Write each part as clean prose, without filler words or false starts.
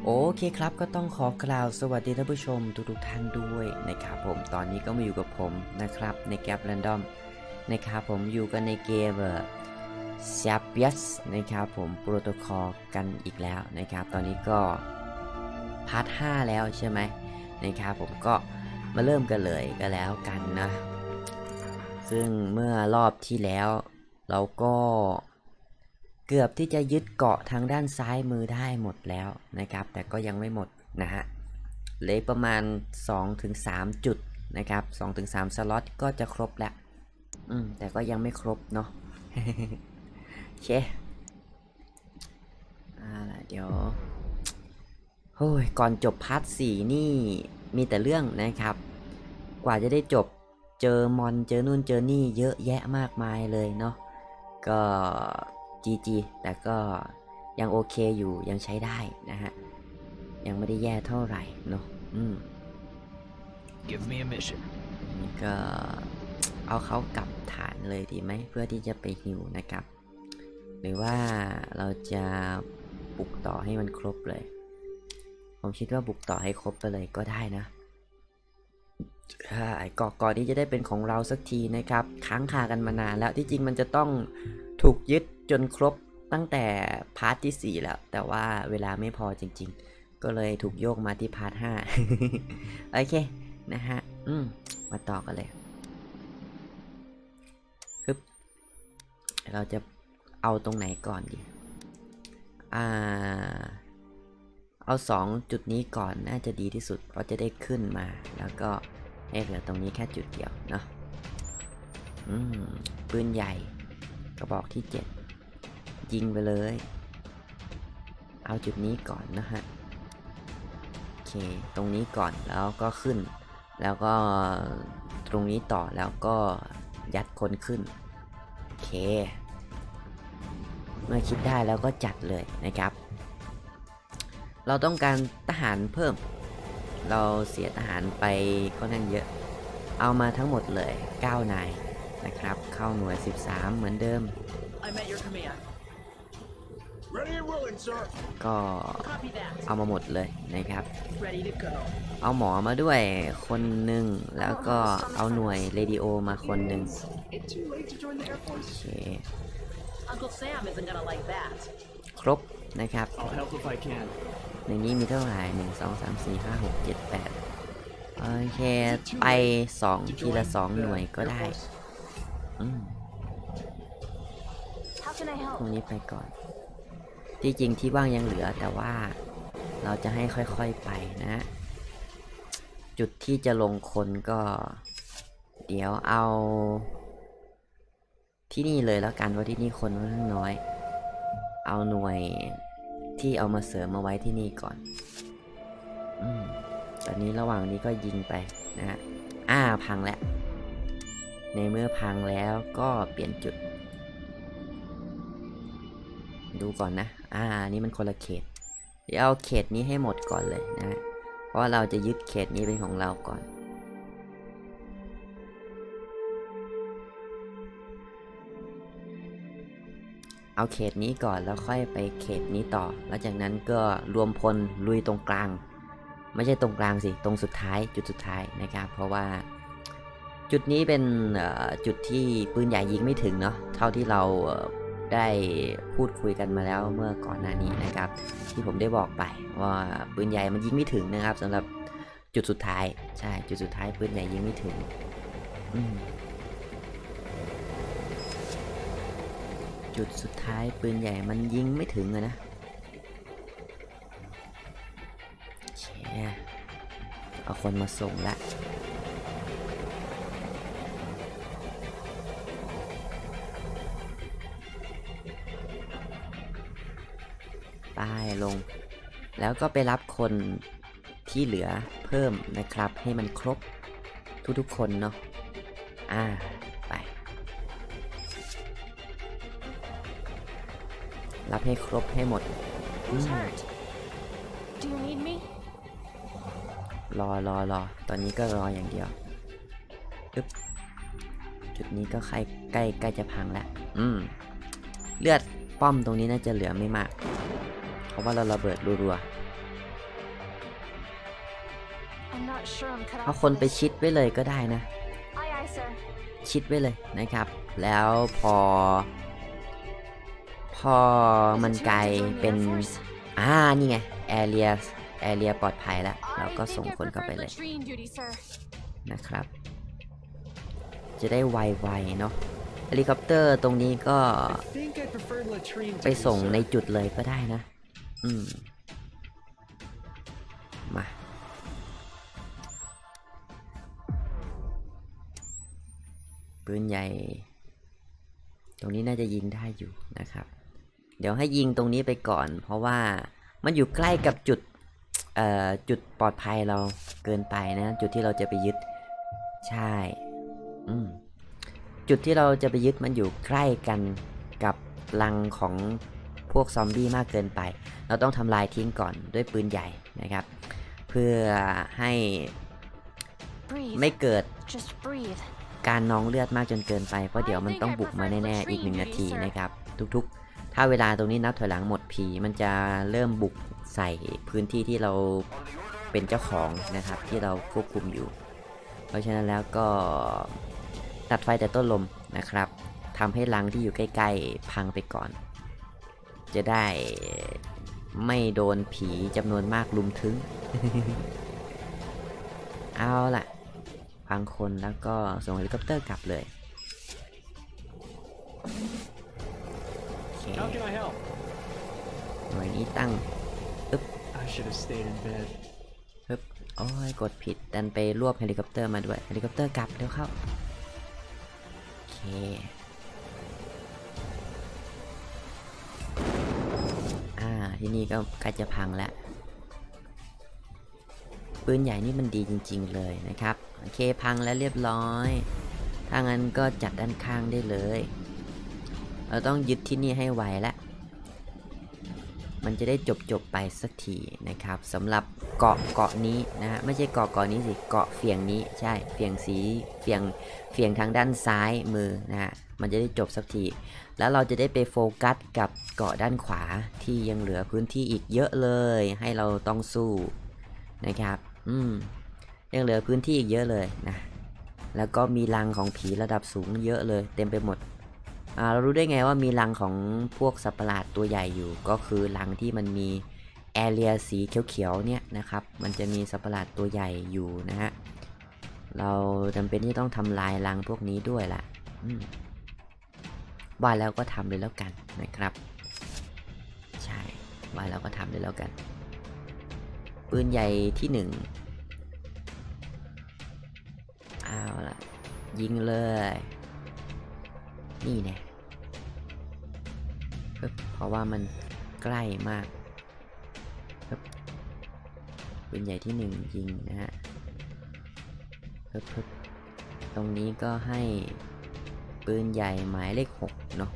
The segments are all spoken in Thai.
โอเคครับก็ต้องขอกล่าวสวัสดีท่านผู้ชมทุกท่านด้วยนะครับผมตอนนี้ก็มาอยู่กับผมนะครับในแกปแรนดอมนะครับผมอยู่กันในเกมเซียเปียสนะครับผมโปรโตคอลกันอีกแล้วนะครับตอนนี้ก็พาร์ท 5แล้วใช่ไหมนะครับผมก็มาเริ่มกันเลยก็แล้วกันนะซึ่งเมื่อรอบที่แล้วเราก็เกือบที่จะยึดเกาะทางด้านซ้ายมือได้หมดแล้วนะครับแต่ก็ยังไม่หมดนะฮะเหลือประมาณ 2-3 จุดนะครับ 2-3 สล็อตก็จะครบแล้วแต่ก็ยังไม่ครบเนาะ โอเคเดี๋ยวโอ้ยก่อนจบพาร์ท 4นี่มีแต่เรื่องนะครับกว่าจะได้จบเจอมอนเจอนู่นเจอนี่เยอะแยะมากมายเลยเนาะก็GG แต่ก็ยังโอเคอยู่ยังใช้ได้นะฮะยังไม่ได้แย่เท่าไหร่เนาะ Give me a mission ก็เอาเขากลับฐานเลยดีไหมเพื่อที่จะไปฮิวนะครับหรือว่าเราจะบุกต่อให้มันครบเลยผมคิดว่าบุกต่อให้ครบไปเลยก็ได้นะเกาะก่อนนี้จะได้เป็นของเราสักทีนะครับค้างคากันมานานแล้วที่จริงมันจะต้องถูกยึดจนครบตั้งแต่พาร์ทที่ 4แล้วแต่ว่าเวลาไม่พอจริงๆก็เลยถูกโยกมาที่พาร์ท 5 โอเคนะฮะมาต่อกันเลยปึ๊บเราจะเอาตรงไหนก่อนดีเอา2จุดนี้ก่อนน่าจะดีที่สุดเพราะจะได้ขึ้นมาแล้วก็ให้เหลือตรงนี้แค่จุดเดียวเนาะปืนใหญ่กระบอกที่7ยิงไปเลยเอาจุดนี้ก่อนนะฮะโอเคตรงนี้ก่อนแล้วก็ขึ้นแล้วก็ตรงนี้ต่อแล้วก็ยัดคนขึ้นโอเคเมื่อคิดได้แล้วก็จัดเลยนะครับเราต้องการทหารเพิ่มเราเสียทหารไปค่อนข้างเยอะเอามาทั้งหมดเลย9 นายนะครับเข้าหน่วย13เหมือนเดิมก็เอามาหมดเลยนะครับเอาหมอมาด้วยคนหนึ่งแล้วก็เอาหน่วยเรดิโอมาคนหนึ่งโอเคครบนะครับในนี้มีเท่าไหร่1 2 3 4 5 6 7 8โอเคไป2ทีละ2หน่วยก็ได้ตรงนี้ไปก่อนที่จริงที่ว่างยังเหลือแต่ว่าเราจะให้ค่อยๆไปนะจุดที่จะลงคนก็เดี๋ยวเอาที่นี่เลยแล้วกันเพราะที่นี่คนค่อนข้างน้อยเอาหน่วยที่เอามาเสริมมาไว้ที่นี่ก่อนตอนนี้ระหว่างนี้ก็ยิงไปนะฮะพังแล้วในเมื่อพังแล้วก็เปลี่ยนจุดดูก่อนนะนี่มันคนละเขตเดี๋ยวเอาเขตนี้ให้หมดก่อนเลยนะเพราะเราจะยึดเขตนี้เป็นของเราก่อนเอาเขตนี้ก่อนแล้วค่อยไปเขตนี้ต่อแล้วจากนั้นก็รวมพลลุยตรงกลางไม่ใช่ตรงกลางสิตรงสุดท้ายจุดสุดท้ายนะครับเพราะว่าจุดนี้เป็นจุดที่ปืนใหญ่ยิงไม่ถึงเนาะเท่าที่เราได้พูดคุยกันมาแล้วเมื่อก่อนหน้านี้นะครับที่ผมได้บอกไปว่าปืนใหญ่มันยิงไม่ถึงนะครับสำหรับจุดสุดท้ายใช่จุดสุดท้ายปืนใหญ่ยิงไม่ถึงจุดสุดท้ายปืนใหญ่มันยิงไม่ถึงนะเอาคนมาส่งละป้ายลงแล้วก็ไปรับคนที่เหลือเพิ่มนะครับให้มันครบทุกๆคนเนาะไปรับให้ครบให้หมดรอตอนนี้ก็รออย่างเดียวจุดนี้ก็ใกล้จะพังแล้วเลือดป้อมตรงนี้น่าจะเหลือไม่มากเพราะว่าเราระเบิดรัวเอาคนไปชิดไว้เลยก็ได้นะ ชิดไว้เลยนะครับ แล้วพอมันกลายเป็นนี่ไงแอเรียปลอดภัยแล้วเราก็ส่งคนเข้าไปเลยนะครับจะได้ไวๆเนาะเฮลิคอปเตอร์ตรงนี้ก็ไปส่งในจุดเลยก็ได้นะมาปืนใหญ่ตรงนี้น่าจะยิงได้อยู่นะครับเดี๋ยวให้ยิงตรงนี้ไปก่อนเพราะว่ามันอยู่ใกล้กับจุดปลอดภัยเราเกินไปนะจุดที่เราจะไปยึดใช่จุดที่เราจะไปยึดมันอยู่ใกล้กันกับรังของพวกซอมบี้มากเกินไปเราต้องทำลายทิ้งก่อนด้วยปืนใหญ่นะครับเพื่อให้ไม่เกิดการนองเลือดมากจนเกินไปเพราะเดี๋ยวมันต้องบุกมาแน่ๆอีก1 นาทีนะครับทุกๆถ้าเวลาตรงนี้นับถอยหลังหมดผีมันจะเริ่มบุกใส่พื้นที่ที่เราเป็นเจ้าของนะครับที่เราควบคุมอยู่เพราะฉะนั้นแล้วก็ตัดไฟแต่ต้นลมนะครับทำให้รังที่อยู่ใกล้ๆพังไปก่อนจะได้ไม่โดนผีจำนวนมากลุมถึง เอาล่ะพังคนแล้วก็ส่งเฮลิคอปเตอร์กลับเลยหน่วยนี้ตั้งอึ๊บโอ้ยกดผิดดันไปรวบเฮลิคอปเตอร์มาด้วยเฮลิคอปเตอร์กลับเร็วเข้าโอเคที่นี่ก็ใกล้จะพังแล้วปืนใหญ่นี่มันดีจริงๆเลยนะครับโอเคพังแล้วเรียบร้อยถ้างั้นก็จัดด้านข้างได้เลยเราต้องยึดที่นี่ให้ไวแล้วมันจะได้จบไปสักทีนะครับสำหรับเกาะนี้นะฮะไม่ใช่เกาะนี้สิเกาะเฟียงนี้ใช่เฟียงสีเฟียงทางด้านซ้ายมือนะฮะมันจะได้จบสักทีแล้วเราจะได้ไปโฟกัสกับเกาะด้านขวาที่ยังเหลือพื้นที่อีกเยอะเลยให้เราต้องสู้นะครับยังเหลือพื้นที่อีกเยอะเลยนะแล้วก็มีรังของผีระดับสูงเยอะเลยเต็มไปหมดเรารู้ได้ไงว่ามีรังของพวกสัตว์ประหลาดตัวใหญ่อยู่ก็คือรังที่มันมีแอเรียสีเขียวๆเนี่ยนะครับมันจะมีสัตว์ประหลาดตัวใหญ่อยู่นะฮะเราจำเป็นที่ต้องทำลายรังพวกนี้ด้วยล่ะว่าแล้วก็ทำเลยแล้วกันนะครับใช่ว่าแล้วก็ทำเลยแล้วกันปืนใหญ่ที่1เอาล่ะยิงเลยนี่แน่เพราะว่ามันใกล้มากปืนใหญ่ที่1ยิงนะฮะตรงนี้ก็ให้ปืนใหญ่หมายเลข6เนาะ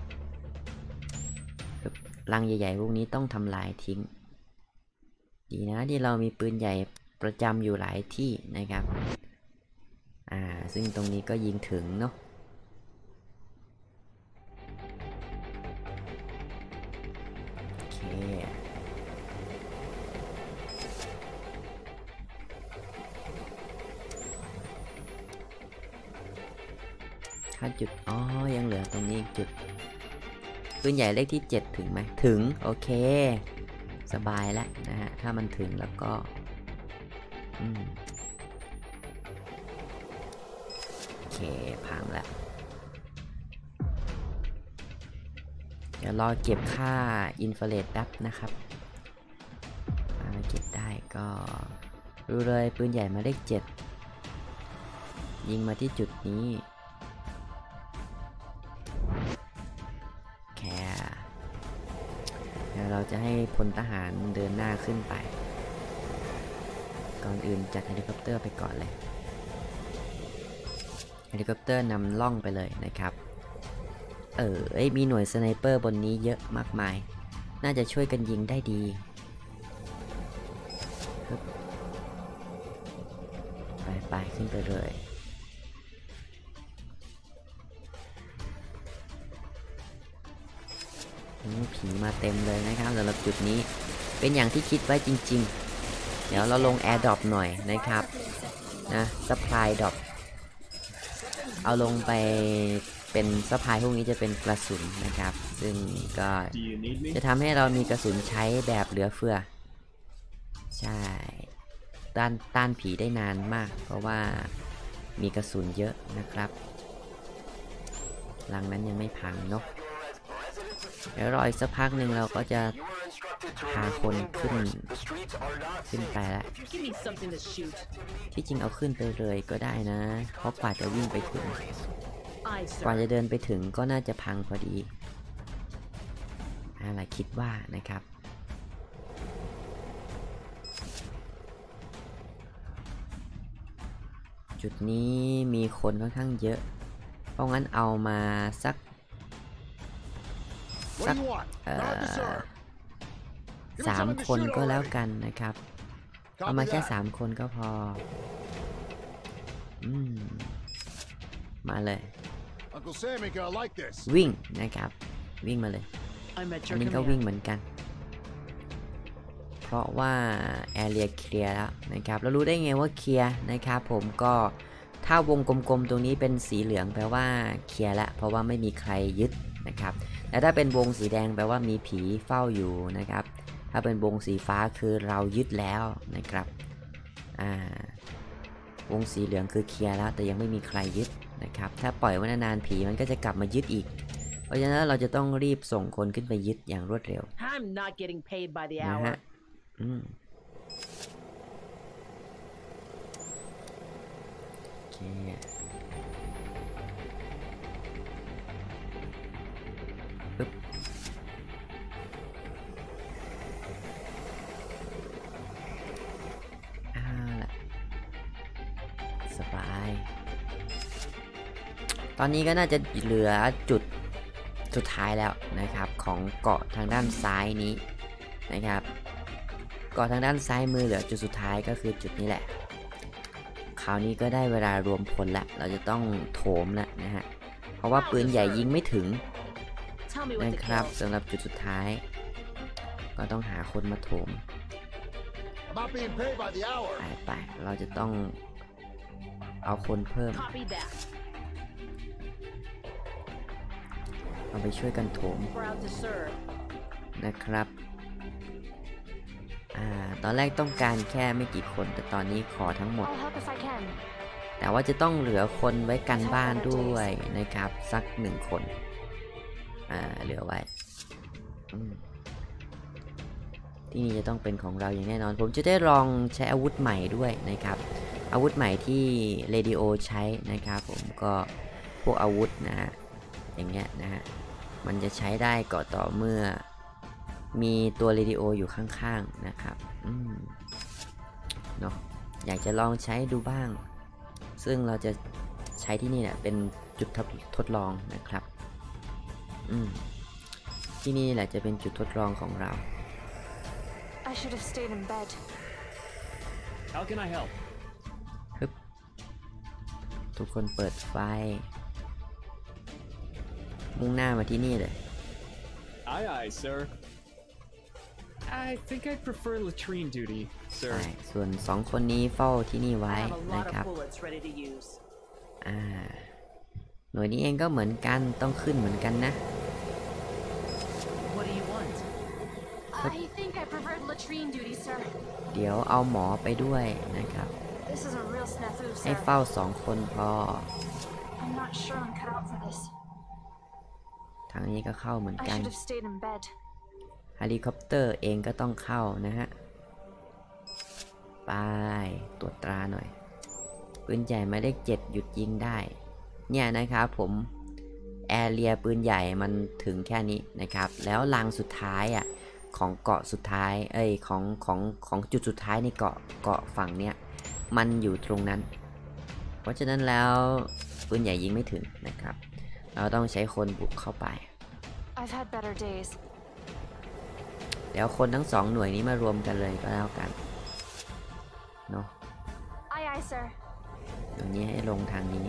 รังใหญ่ๆพวกนี้ต้องทำลายทิ้งดีนะที่เรามีปืนใหญ่ประจำอยู่หลายที่นะครับซึ่งตรงนี้ก็ยิงถึงเนาะโอเคถ้าจุดยังเหลือตรงนี้อีกจุดปืนใหญ่เลขที่7ถึงไหมถึงโอเคสบายแล้วนะฮะถ้ามันถึงแล้วก็โอเคพังแล้วเดี๋ยวรอเก็บค่าอินฟราเรดแป๊บนะครับเก็บได้ก็รู้เลยปืนใหญ่มาเลข7ยิงมาที่จุดนี้เราจะให้พลทหารเดินหน้าขึ้นไปก่อนอื่นจัดเฮลิคอปเตอร์ไปก่อนเลยเฮลิคอปเตอร์นำล่องไปเลยนะครับมีหน่วยสไนเปอร์บนนี้เยอะมากมายน่าจะช่วยกันยิงได้ดีไปขึ้นไปเลยผีมาเต็มเลยนะครับสำหรับจุดนี้เป็นอย่างที่คิดไว้จริงๆเดี๋ยวเราลงแอร์ดรอปหน่อยนะครับนะซัพพลายดรอปเอาลงไปเป็นซัพพลายพวกนี้จะเป็นกระสุนนะครับซึ่งก็จะทำให้เรามีกระสุนใช้แบบเหลือเฟือใช่ต้านผีได้นานมากเพราะว่ามีกระสุนเยอะนะครับรังนั้นยังไม่พังเนาะเดี๋ยวรออีกสักพักหนึ่งเราก็จะพาคนขึ้นไปแล้วที่จริงเอาขึ้นไปเลยก็ได้นะเพราะกว่าจะวิ่งไปถึงกว่าจะเดินไปถึงก็น่าจะพังพอดีอะไรคิดว่านะครับจุดนี้มีคนค่อนข้างเยอะเพราะงั้นเอามาสัก3 คนก็แล้วกันนะครับเอามาแค่3 คนก็พอมาเลยวิ่งนะครับวิ่งมาเลยอันนี้ก็วิ่งเหมือนกันเพราะว่าแอเรียเคลียร์แล้วนะครับแล้วรู้ได้ไงว่าเคลียร์นะครับผมก็ถ้าวงกลมๆตรงนี้เป็นสีเหลืองแปลว่าเคลียร์แล้วเพราะว่าไม่มีใครยึดนะครับแต่ถ้าเป็นวงสีแดงแปลว่ามีผีเฝ้าอยู่นะครับถ้าเป็นวงสีฟ้าคือเรายึดแล้วนะครับวงสีเหลืองคือเคลียร์แล้วแต่ยังไม่มีใครยึดนะครับถ้าปล่อยไว้นานๆผีมันก็จะกลับมายึดอีกเพราะฉะนั้นเราจะต้องรีบส่งคนขึ้นไปยึดอย่างรวดเร็วนะฮะโอเคปึ๊บสบายตอนนี้ก็น่าจะเหลือจุดสุดท้ายแล้วนะครับของเกาะทางด้านซ้ายนี้นะครับเกาะทางด้านซ้ายมือเหลือจุดสุดท้ายก็คือจุดนี้แหละคราวนี้ก็ได้เวลารวมพลแล้วเราจะต้องโถมแล้วนะฮะเพราะว่าปืนใหญ่ยิงไม่ถึงนะครับสำหรับจุดสุดท้ายก็ต้องหาคนมาโถมไปเราจะต้องเอาคนเพิ่มเอาไปช่วยกันโถมนะครับตอนแรกต้องการแค่ไม่กี่คนแต่ตอนนี้ขอทั้งหมดแต่ว่าจะต้องเหลือคนไว้กันบ้านด้วยนะครับสัก1 คนเหลือไว้ที่นี่จะต้องเป็นของเราอย่างแน่นอนผมจะได้ลองใช้อาวุธใหม่ด้วยนะครับอาวุธใหม่ที่เรดิโอใช้นะครับผมก็พวกอาวุธนะฮะอย่างเงี้ยนะฮะมันจะใช้ได้ก็ต่อเมื่อมีตัวเรดิโออยู่ข้างๆนะครับเนาะอยากจะลองใช้ดูบ้างซึ่งเราจะใช้ที่นี่เนี่ยเป็นจุดทดลองนะครับที่นี่แหละจะเป็นจุดทดลองของเรา I should have stayed in bed. How can I help? ทุกคนเปิดไฟมุ่งหน้ามาที่นี่เลย Aye, aye, sir. I think I prefer latrine duty, sir. ส่วน2 คนนี้เฝ้าที่นี่ไว้นะครับหน่วยนี้เองก็เหมือนกันต้องขึ้นเหมือนกันนะ What do you want? I think I prefer latrine duty, sir. เดี๋ยวเอาหมอไปด้วยนะครับ This is a real snafu, sir. ให้เฝ้า2 คนพอ I'm not sure I'm cut out for this. ทางนี้ก็เข้าเหมือนกัน I should have stayed in bed. เฮลิคอปเตอร์เองก็ต้องเข้านะฮะไปตรวจตราหน่อยปืนใหญ่หมายเลข 7หยุดยิงได้เนี่ยนะครับผมแอเรียปืนใหญ่มันถึงแค่นี้นะครับแล้วรังสุดท้ายของเกาะสุดท้ายของจุดสุดท้ายในเกาะฝั่งเนี้ยมันอยู่ตรงนั้นเพราะฉะนั้นแล้วปืนใหญ่ยิงไม่ถึงนะครับเราต้องใช้คนบุกเข้าไป I've had better days. เดี๋ยวคนทั้ง2 หน่วยนี้มารวมกันเลยก็แล้วกันเนาะ Aye, aye, sir. ตรงนี้ให้ลงทางนี้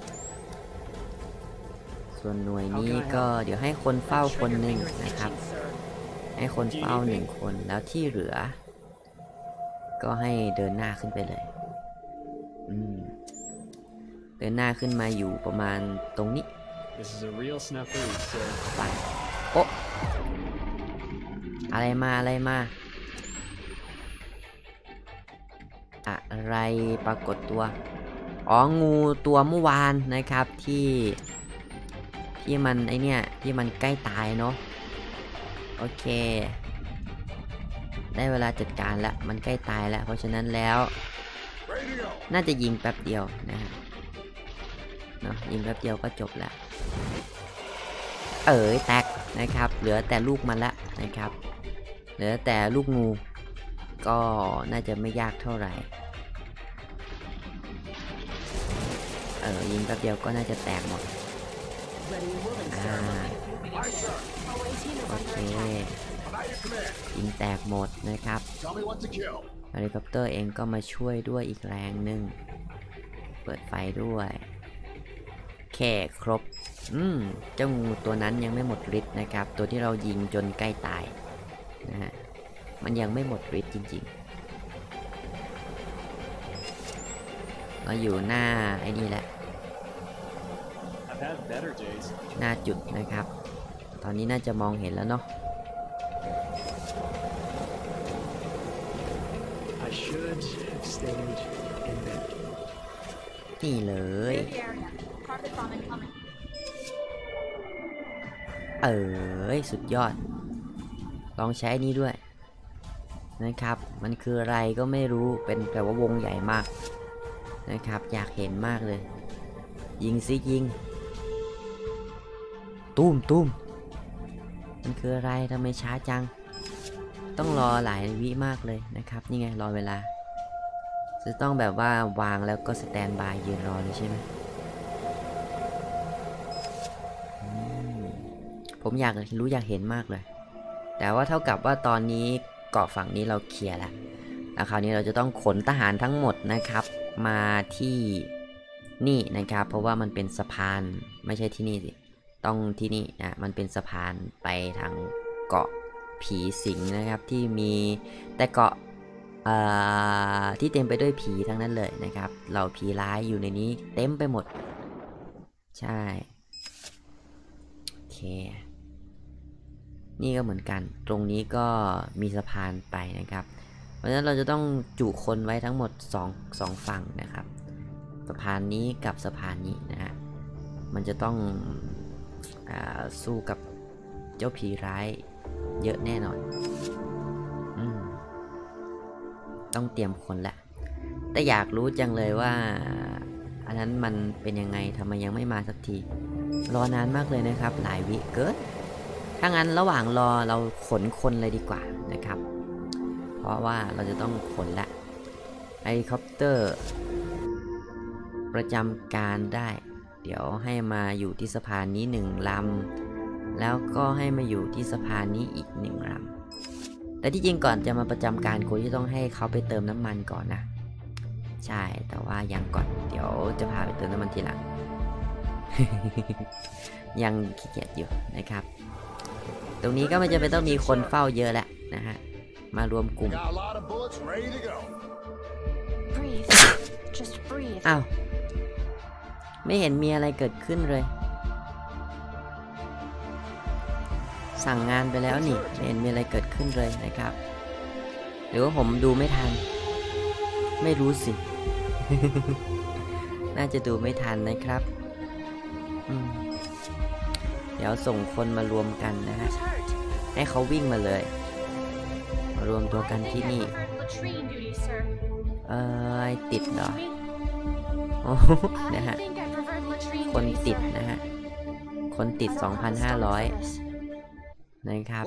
ส่วนหน่วยนี้ก็เดี๋ยวให้คนเฝ้าคนหนึ่งนะครับให้คนเฝ้า1 คนแล้วที่เหลือก็ให้เดินหน้าขึ้นไปเลยเดินหน้าขึ้นมาอยู่ประมาณตรงนี้ This is a real snafu, sir. ไปโอ๊ะอะไรมาอะไรปรากฏตัวอ๋องูตัวเมื่อวานนะครับที่มันไอเนี่ยที่มันใกล้ตายเนาะโอเคได้เวลาจัดการแล้วมันใกล้ตายแล้วเพราะฉะนั้นแล้วน่าจะยิงแป๊บเดียวนะฮะเนาะยิงแป๊บเดียวก็จบแล้วแตกนะครับเหลือแต่ลูกมันละนะครับเหลือแต่ลูกงูก็น่าจะไม่ยากเท่าไหร่ยิงแป๊บเดียวก็น่าจะแตกหมดโอเคยิงแตกหมดนะครับเฮลิคอปเตอร์เองก็มาช่วยด้วยอีกแรงหนึ่งเปิดไฟด้วยแค่ครบเจ้างูตัวนั้นยังไม่หมดฤทธิ์นะครับตัวที่เรายิงจนใกล้ตายนะฮะมันยังไม่หมดฤทธิ์จริงๆเราอยู่หน้าไอ้นี่แหละหน้าจุดนะครับตอนนี้น่าจะมองเห็นแล้วเนาะนี่เลยสุดยอดลองใช้นี้ด้วยนะครับมันคืออะไรก็ไม่รู้เป็นแต่ว่าวงใหญ่มากนะครับอยากเห็นมากเลยยิงซิยิงตุ้มมันคืออะไรทำไมช้าจังต้องรอหลายวิมากเลยนะครับนี่ไงรอเวลาจะต้องแบบว่าวางแล้วก็สแตนบายยืนรอเลยใช่ไหมผมอยากเห็นมากเลยแต่ว่าเท่ากับว่าตอนนี้เกาะฝั่งนี้เราเคลียร์แล้วคราวนี้เราจะต้องขนทหารทั้งหมดนะครับมาที่นี่นะครับเพราะว่ามันเป็นสะพานไม่ใช่ที่นี่สิต้องที่นี่นะมันเป็นสะพานไปทางเกาะผีสิงนะครับที่มีแต่เกาะที่เต็มไปด้วยผีทั้งนั้นเลยนะครับเหล่าผีร้ายอยู่ในนี้เต็มไปหมดใช่โอเคนี่ก็เหมือนกันตรงนี้ก็มีสะพานไปนะครับเพราะฉะนั้นเราจะต้องจุคนไว้ทั้งหมด2ฝั่งนะครับสะพานนี้กับสะพานนี้นะฮะมันจะต้องสู้กับเจ้าผีร้ายเยอะแน่นอนต้องเตรียมคนแหละแต่อยากรู้จังเลยว่าอันนั้นมันเป็นยังไงทำไมยังไม่มาสักทีรอนานมากเลยนะครับหลายวิเกินถ้างั้นระหว่างรอเราขนคนเลยดีกว่านะครับเพราะว่าเราจะต้องขนละเฮลิคอปเตอร์ประจำการได้เดี๋ยวให้มาอยู่ที่สะพานนี้1 ลำแล้วก็ให้มาอยู่ที่สะพานนี้อีก1 ลำแต่ที่จริงก่อนจะมาประจำการคุณที่ต้องให้เขาไปเติมน้ำมันก่อนนะใช่แต่ว่ายังก่อนเดี๋ยวจะพาไปเติมน้ำมันทีหลัง ยังขี้เกียจอยู่นะครับตรงนี้ก็ไม่จำเป็นต้องมีคนเฝ้าเยอะแล้วนะฮะมารวมกลุ่มอ้าวไม่เห็นมีอะไรเกิดขึ้นเลยสั่งงานไปแล้วนี่ไม่เห็นมีอะไรเกิดขึ้นเลยนะครับหรือว่าผมดูไม่ทันไม่รู้สิ น่าจะดูไม่ทันนะครับเดี๋ยวส่งคนมารวมกันนะฮะให้เขาวิ่งมาเลยมารวมตัวกันที่นี่ติดเหรอโอ้นะฮะคนติดนะฮะคนติด 2,500 นะครับ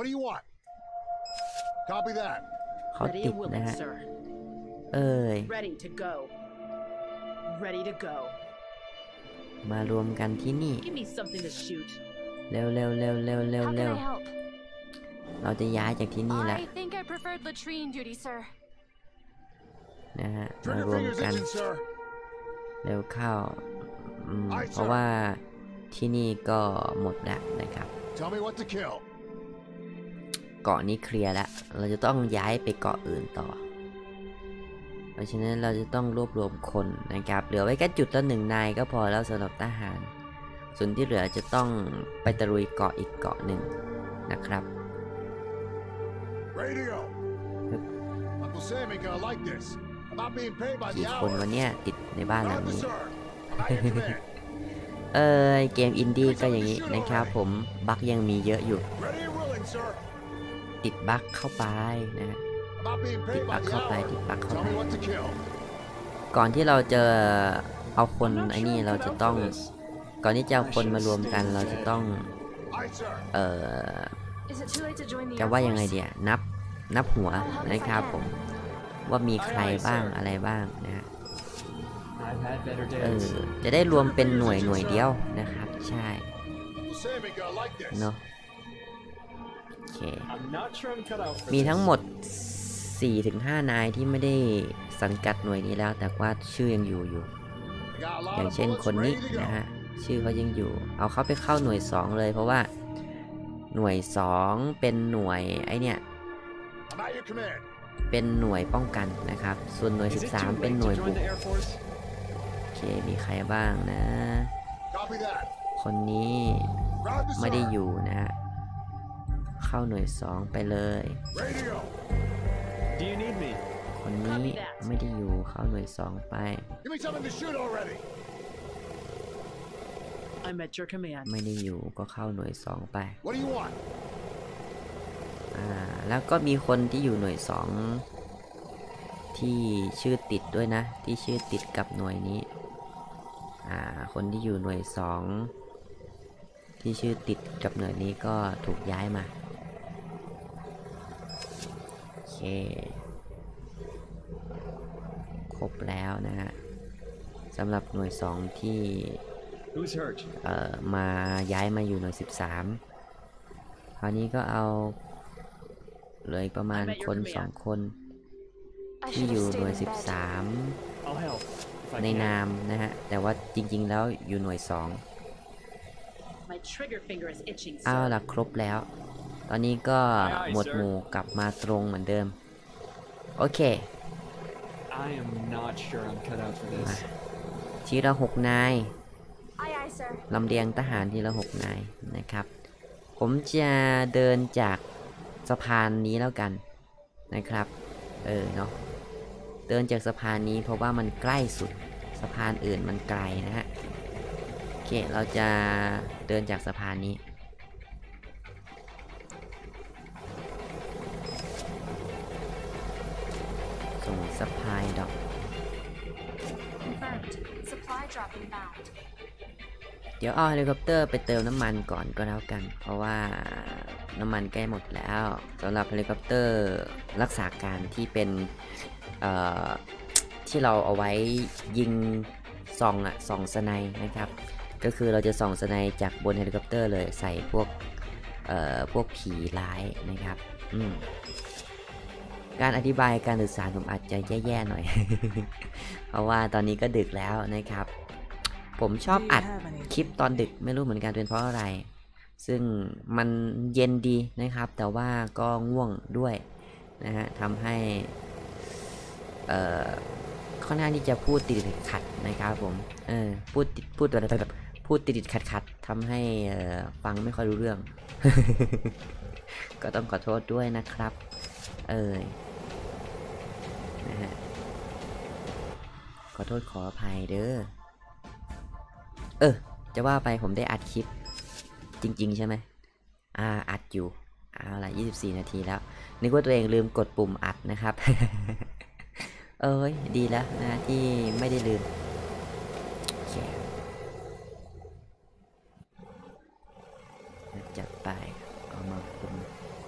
เขาติดนะฮะมารวมกันที่นี่เร็วเราจะย้ายจากที่นี่แล้วนะฮะมารวมกันเร็วเข้าเพราะว่าที่นี่ก็หมดแล้วนะครับเกาะนี้เคลียร์แล้วเราจะต้องย้ายไปเกาะอื่นต่อราะฉะนั้นเราจะต้องรวบรวมคนนะครับเหลือไว้แค่จุดละ1 นายก็พอแล้วสำหรับทหารส่วนที่เหลือจะต้องไปตะลุยเกาะอีกเกาะหนึ่งนะครับ Radio. Uncle Sam ain't gonna like this. About being paid by กี่ the คน hour. วันเนี้ยติดในบ้านหลัง Roger, นี้ sir. About your command. เกมอินดี้ก็อย่างนี้นะครับผมบั๊กยังมีเยอะอยู่ Ready and willing, sir. ติดบั๊กเข้าไปนะฮะ About being ติด paid บั๊ by ก the เข้าไป hour. ติดบั๊กเข้า Tell ไป me what to kill. ก่อนที่เราจะเอาคน I'm not ไอ้ sure นี่ I'm เรา cut จะ out ต้อง for this. ก่อนที่จะเอาคนมารวมกันเราจะต้อง Aye, sir. Is it too late to join the จะ Air ว่ายังไง Force? เดียนับหัวนะครับผมว่ามีใครบ้างอะไรบ้างนะฮะ I've had better days. จะได้รวมเป็นหน่วยเดียวนะครับใช่ Uncle Sam ain't gonna like this. เนาะโอเค I'm not sure I'm cut out for มี this. ทั้งหมด 4-5 นายที่ไม่ได้สังกัดหน่วยนี้แล้วแต่ว่าชื่อยังอยู่ I got a อ lot ย่าง of เช่น bullets คนนี้ ready to go. นะฮะชื่อเขายังอยู่เอาเขาไปเข้าหน่วย 2 เลยเพราะว่าหน่วย 2 เป็นหน่วยไอเนี่ย About your command. เป็นหน่วยป้องกันนะครับส่วนหน่วย Is it too 13 เป็น late หน่วย to บุ join ก the Air Force? โอเคมีใครบ้างนะ Copy that. คนนี้ Roger, ไม่ได้ sir. อยู่นะฮะเข้าหน่วย 2 ไปเลย Radio. Do you need me? คนนี้ไม่ได้อยู่เข้าหน่วย 2 ไป Give me something to shoot already. I'm at your command. ไม่ได้อยู่ก็เข้าหน่วย 2 ไป What do you want? แล้วก็มีคนที่อยู่หน่วย 2 ที่ชื่อติดด้วยนะที่ชื่อติดกับหน่วยนี้คนที่อยู่หน่วย 2 ที่ชื่อติดกับหน่วยนี้ก็ถูกย้ายมาโอเคครบแล้วนะฮะสำหรับหน่วย 2 ที่ Who's hurt? มาย้ายมาอยู่หน่วย 13คราวนี้ก็เอาเหลืออีกประมาณคน 2 คน I ที่ should อยู่ have หน่วย stayed in bed. I'll help. If I 13 ใน can. นามนะฮะแต่ว่าจริงๆแล้วอยู่หน่วย My trigger finger is itching, 2 เอา sir. ล่ะครบแล้ว ตอนนี้ก็หมวดหมู่กลับมาตรงเหมือนเดิม โอเค I am not sure I'm cut out for this. ทีละ 6 นาย Aye, aye, sir. ลำเลียงทหารทีละ 6 นายนะครับ ผมจะเดินจากสะพานนี้แล้วกันนะครับเนาะเดินจากสะพานนี้เพราะว่ามันใกล้สุดสะพานอื่นมันไกลนะฮะโอเคเราจะเดินจากสะพานนี้ส่งสะพายดอก Confirmed. Supply drop inbound. เดี๋ยวเอาเฮลิคอปเตอร์ไปเติมน้ำมันก่อนก็แล้วกัน เพราะว่าน้ำมันใกล้หมดแล้วสำหรับเฮลิคอปเตอร์รักษาการที่เป็นที่เราเอาไว้ยิงส่องสไนป์นะครับ ก็คือเราจะส่องสไนป์จากบนเฮลิคอปเตอร์เลยใส่พวกผีร้ายนะครับการอธิบายการสื่อสารผมอาจจะแย่ๆหน่อย เพราะว่าตอนนี้ก็ดึกแล้วนะครับ ผมชอบอัดคลิปตอนดึกไม่รู้เหมือนกันเป็นเพราะอะไร ซึ่งมันเย็นดีนะครับ แต่ว่าก็ง่วงด้วยนะฮะทำให้ค่อนข้างที่จะพูดติดขัดนะครับผมพูดแบบพูดติดขัดทำให้ฟังไม่ค่อยรู้เรื่อง ก็ต้องขอโทษด้วยนะครับนะฮะขอโทษขออภัยเด้อจะว่าไปผมได้อัดคลิปจริงๆใช่ไหมอัดอยู่เอาล่ะ24 นาทีแล้วนึกว่าตัวเองลืมกดปุ่มอัดนะครับ ดีแล้วนะที่ไม่ได้ลืมโอเคจัดไปเอามาคุม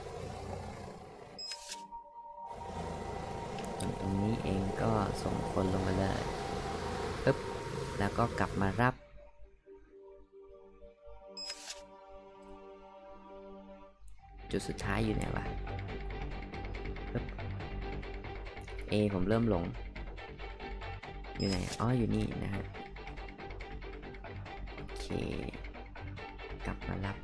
ตรงนี้เองก็ส่งคนลงมาเลยปึ๊บแล้วก็กลับมารับจุดสุดท้ายอยู่ไหนวะปึ๊บผมเริ่มหลงอยู่ไหนอยู่นี่นะฮะโอเคกลับมารับ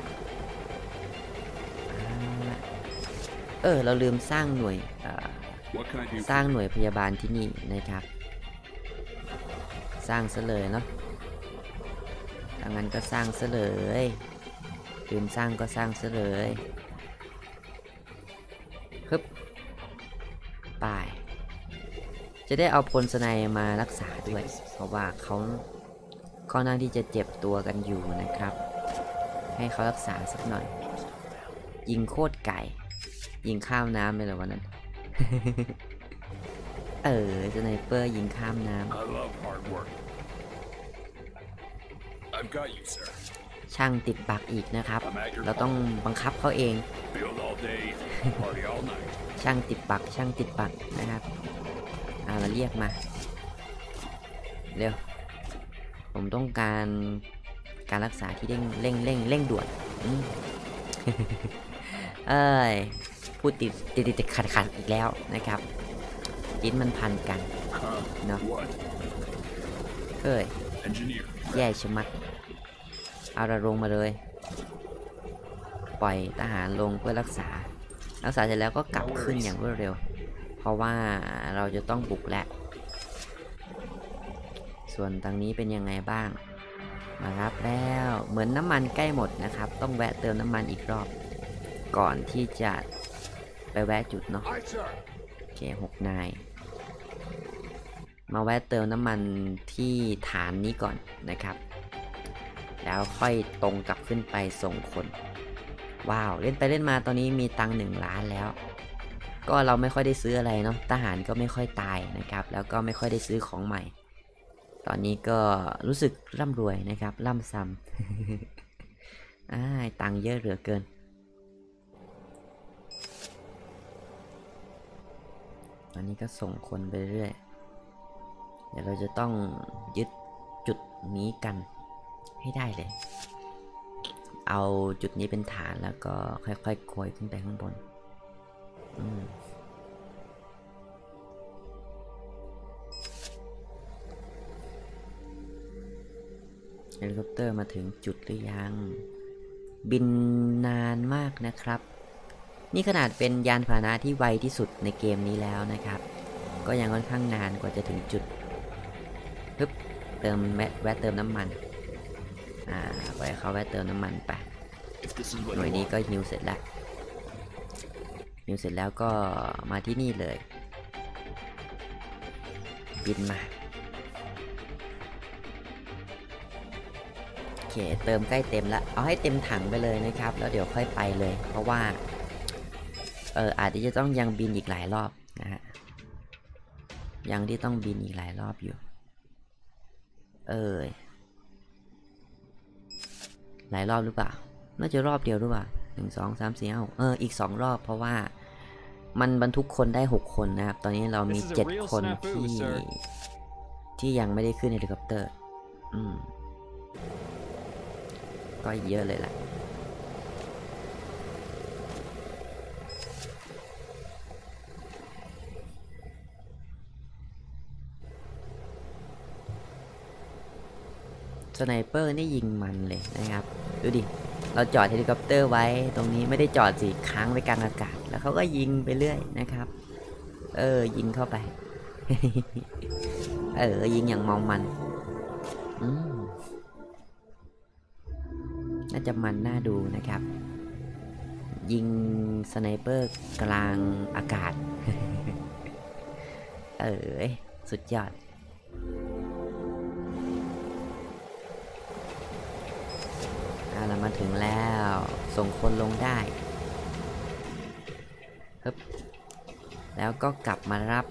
เราลืมสร้างหน่วย What can I do? สร้างหน่วยพยาบาลที่นี่นะครับสร้างซะเลยเนาะถ้างั้นก็สร้างซะเลยลืมสร้างก็สร้างซะเลยฮึบไปจะได้เอาพลสไนมารักษาด้วยเพราะว่าเขาค่อนข้างที่จะเจ็บตัวกันอยู่นะครับให้เขารักษาสักหน่อยยิงโคตรไก่ยิงข้ามน้ำเลยเหรอวันนั้น สไนเปอร์ยิงข้ามน้ I love hard work. I've got you, sir. ำช่างติดบักอีกนะครับ I'm at your เราต้องบังคับเขาเอง Field all day, party all night. ช่างติดบักนะครับมาเรียกมาเร็วผมต้องการรักษาที่เร่งด่วนพูดติดขัดอีกแล้วนะครับลิ้นมันพันกันเนาะ What? Engineer. แย่ชะมัดเอาระลงมาเลยปล่อยทหารลงเพื่อรักษาเสร็จแล้วก็กลับขึ้นอย่างรวดเร็วเพราะว่าเราจะต้องบุกแล้วส่วนทางนี้เป็นยังไงบ้างมารับแล้วเหมือนน้ำมันใกล้หมดนะครับต้องแวะเติมน้ำมันอีกรอบก่อนที่จะไปแวะจุดเนาะ Aye, sir. โอเค6 นายมาแวะเติมน้ำมันที่ฐานนี้ก่อนนะครับแล้วค่อยตรงกลับขึ้นไปส่งคนว้าวเล่นไปเล่นมาตอนนี้มีตังค์1 ล้านแล้วก็เราไม่ค่อยได้ซื้ออะไรเนาะทหารก็ไม่ค่อยตายนะครับแล้วก็ไม่ค่อยได้ซื้อของใหม่ตอนนี้ก็รู้สึกร่ำรวยนะครับร่ำซ้ำตังค์เยอะเหลือเกินตอนนี้ก็ส่งคนไปเรื่อยเดี๋ยวเราจะต้องยึดจุดนี้กันให้ได้เลยเอาจุดนี้เป็นฐานแล้วก็ค่อยๆโกยขึ้นไปข้างบนเฮลิคอปเตอร์มาถึงจุดหรือยังบินนานมากนะครับนี่ขนาดเป็นยานพาหนะที่ไวที่สุดในเกมนี้แล้วนะครับก็ยังค่อนข้างนานกว่าจะถึงจุดปึ๊บแวะเติมน้ำมันปล่อยเขาแวะเติมน้ำมันไปหน่วยนี้ก็ฮิวเสร็จแล้วก็มาที่นี่เลยบินมาโอเคเติมใกล้เต็มแล้วเอาให้เต็มถังไปเลยนะครับแล้วเดี๋ยวค่อยไปเลยเพราะว่าอาจจะต้องยังบินอีกหลายรอบนะฮะยังที่ต้องบินอีกหลายรอบอยู่หลายรอบหรือเปล่าน่าจะรอบเดียวหรือเปล่า1 2 3 4 5อีก2 รอบเพราะว่ามันบรรทุกคนได้6 คนนะครับตอนนี้เรามี7 คนที่ยังไม่ได้ขึ้นเฮลิคอปเตอร์ก็เยอะเลยล่ะสไนเปอร์นี่ยิงมันเลยนะครับดูดิเราจอดเฮลิคอปเตอร์ไว้ตรงนี้ไม่ได้จอดสิค้างไว้กลางอากาศแล้วเขาก็ยิงไปเรื่อยนะครับยิงเข้าไป ยิงอย่างมองมันน่าจะมันน่าดูนะครับยิงสไนเปอร์กลางอากาศ สุดยอดเรามาถึงแล้วส่งคนลงได้แล้วก็กลับมารับ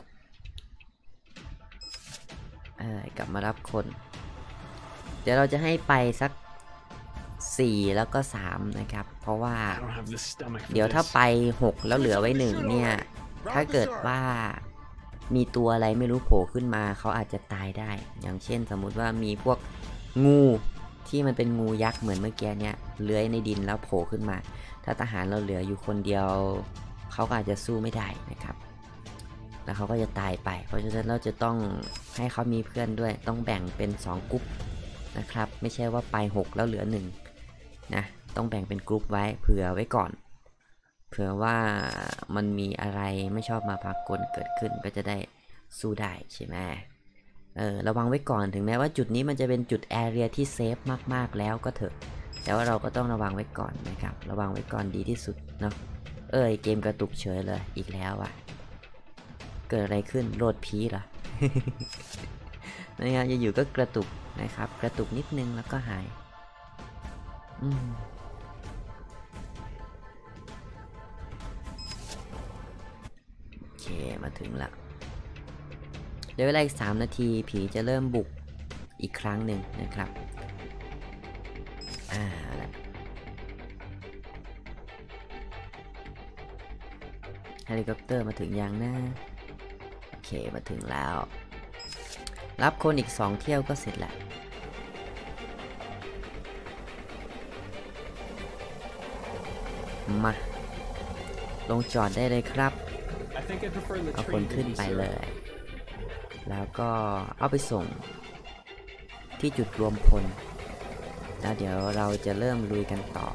คน เดี๋ยวเราจะให้ไปสัก4แล้วก็3นะครับเพราะว่าเดี๋ยวถ้าไป6แล้วเหลือไว้1เนี่ยถ้าเกิดว่ามีตัวอะไรไม่รู้โผล่ขึ้นมาเขาอาจจะตายได้อย่างเช่นสมมุติว่ามีพวกงูที่มันเป็นงูยักษ์เหมือนเมื่อกี้เนี่ยเลื้อยในดินแล้วโผล่ขึ้นมาถ้าทหารเราเหลืออยู่คนเดียวเขาก็อาจจะสู้ไม่ได้นะครับแล้วเขาก็จะตายไปเพราะฉะนั้นเราจะต้องให้เขามีเพื่อนด้วยต้องแบ่งเป็น2กรุ๊ปนะครับไม่ใช่ว่าไป6แล้วเหลือ1นะต้องแบ่งเป็นกรุ๊ปไว้เผื่อไว้ก่อนเผื่อว่ามันมีอะไรไม่ชอบมาพากลเกิดขึ้นก็จะได้สู้ได้ใช่ไหมระวังไว้ก่อนถึงแม้ว่าจุดนี้มันจะเป็นจุดแอเรียที่เซฟมากๆแล้วก็เถอะแต่ว่าเราก็ต้องระวังไว้ก่อนนะครับระวังไว้ก่อนดีที่สุดเนาะเกมกระตุกเฉยเลยอีกแล้วอ่ะเกิดอะไรขึ้นโหลดผีเหรอ นะครับอยู่ๆก็กระตุกนะครับกระตุกนิดนึงแล้วก็หายโอเคมาถึงละเดี๋ยวเวลาอีก3 นาทีผีจะเริ่มบุกอีกครั้งหนึ่งนะครับเฮลิคอปเตอร์มาถึงยังนะโอเคมาถึงแล้วรับคนอีก2 เที่ยวก็เสร็จแล้วมาลงจอดได้เลยครับ เอาคนขึ้นไปเลยแล้วก็เอาไปส่งที่จุดรวมพลแล้วเดี๋ยวเราจะเริ่มลุยกันต่อ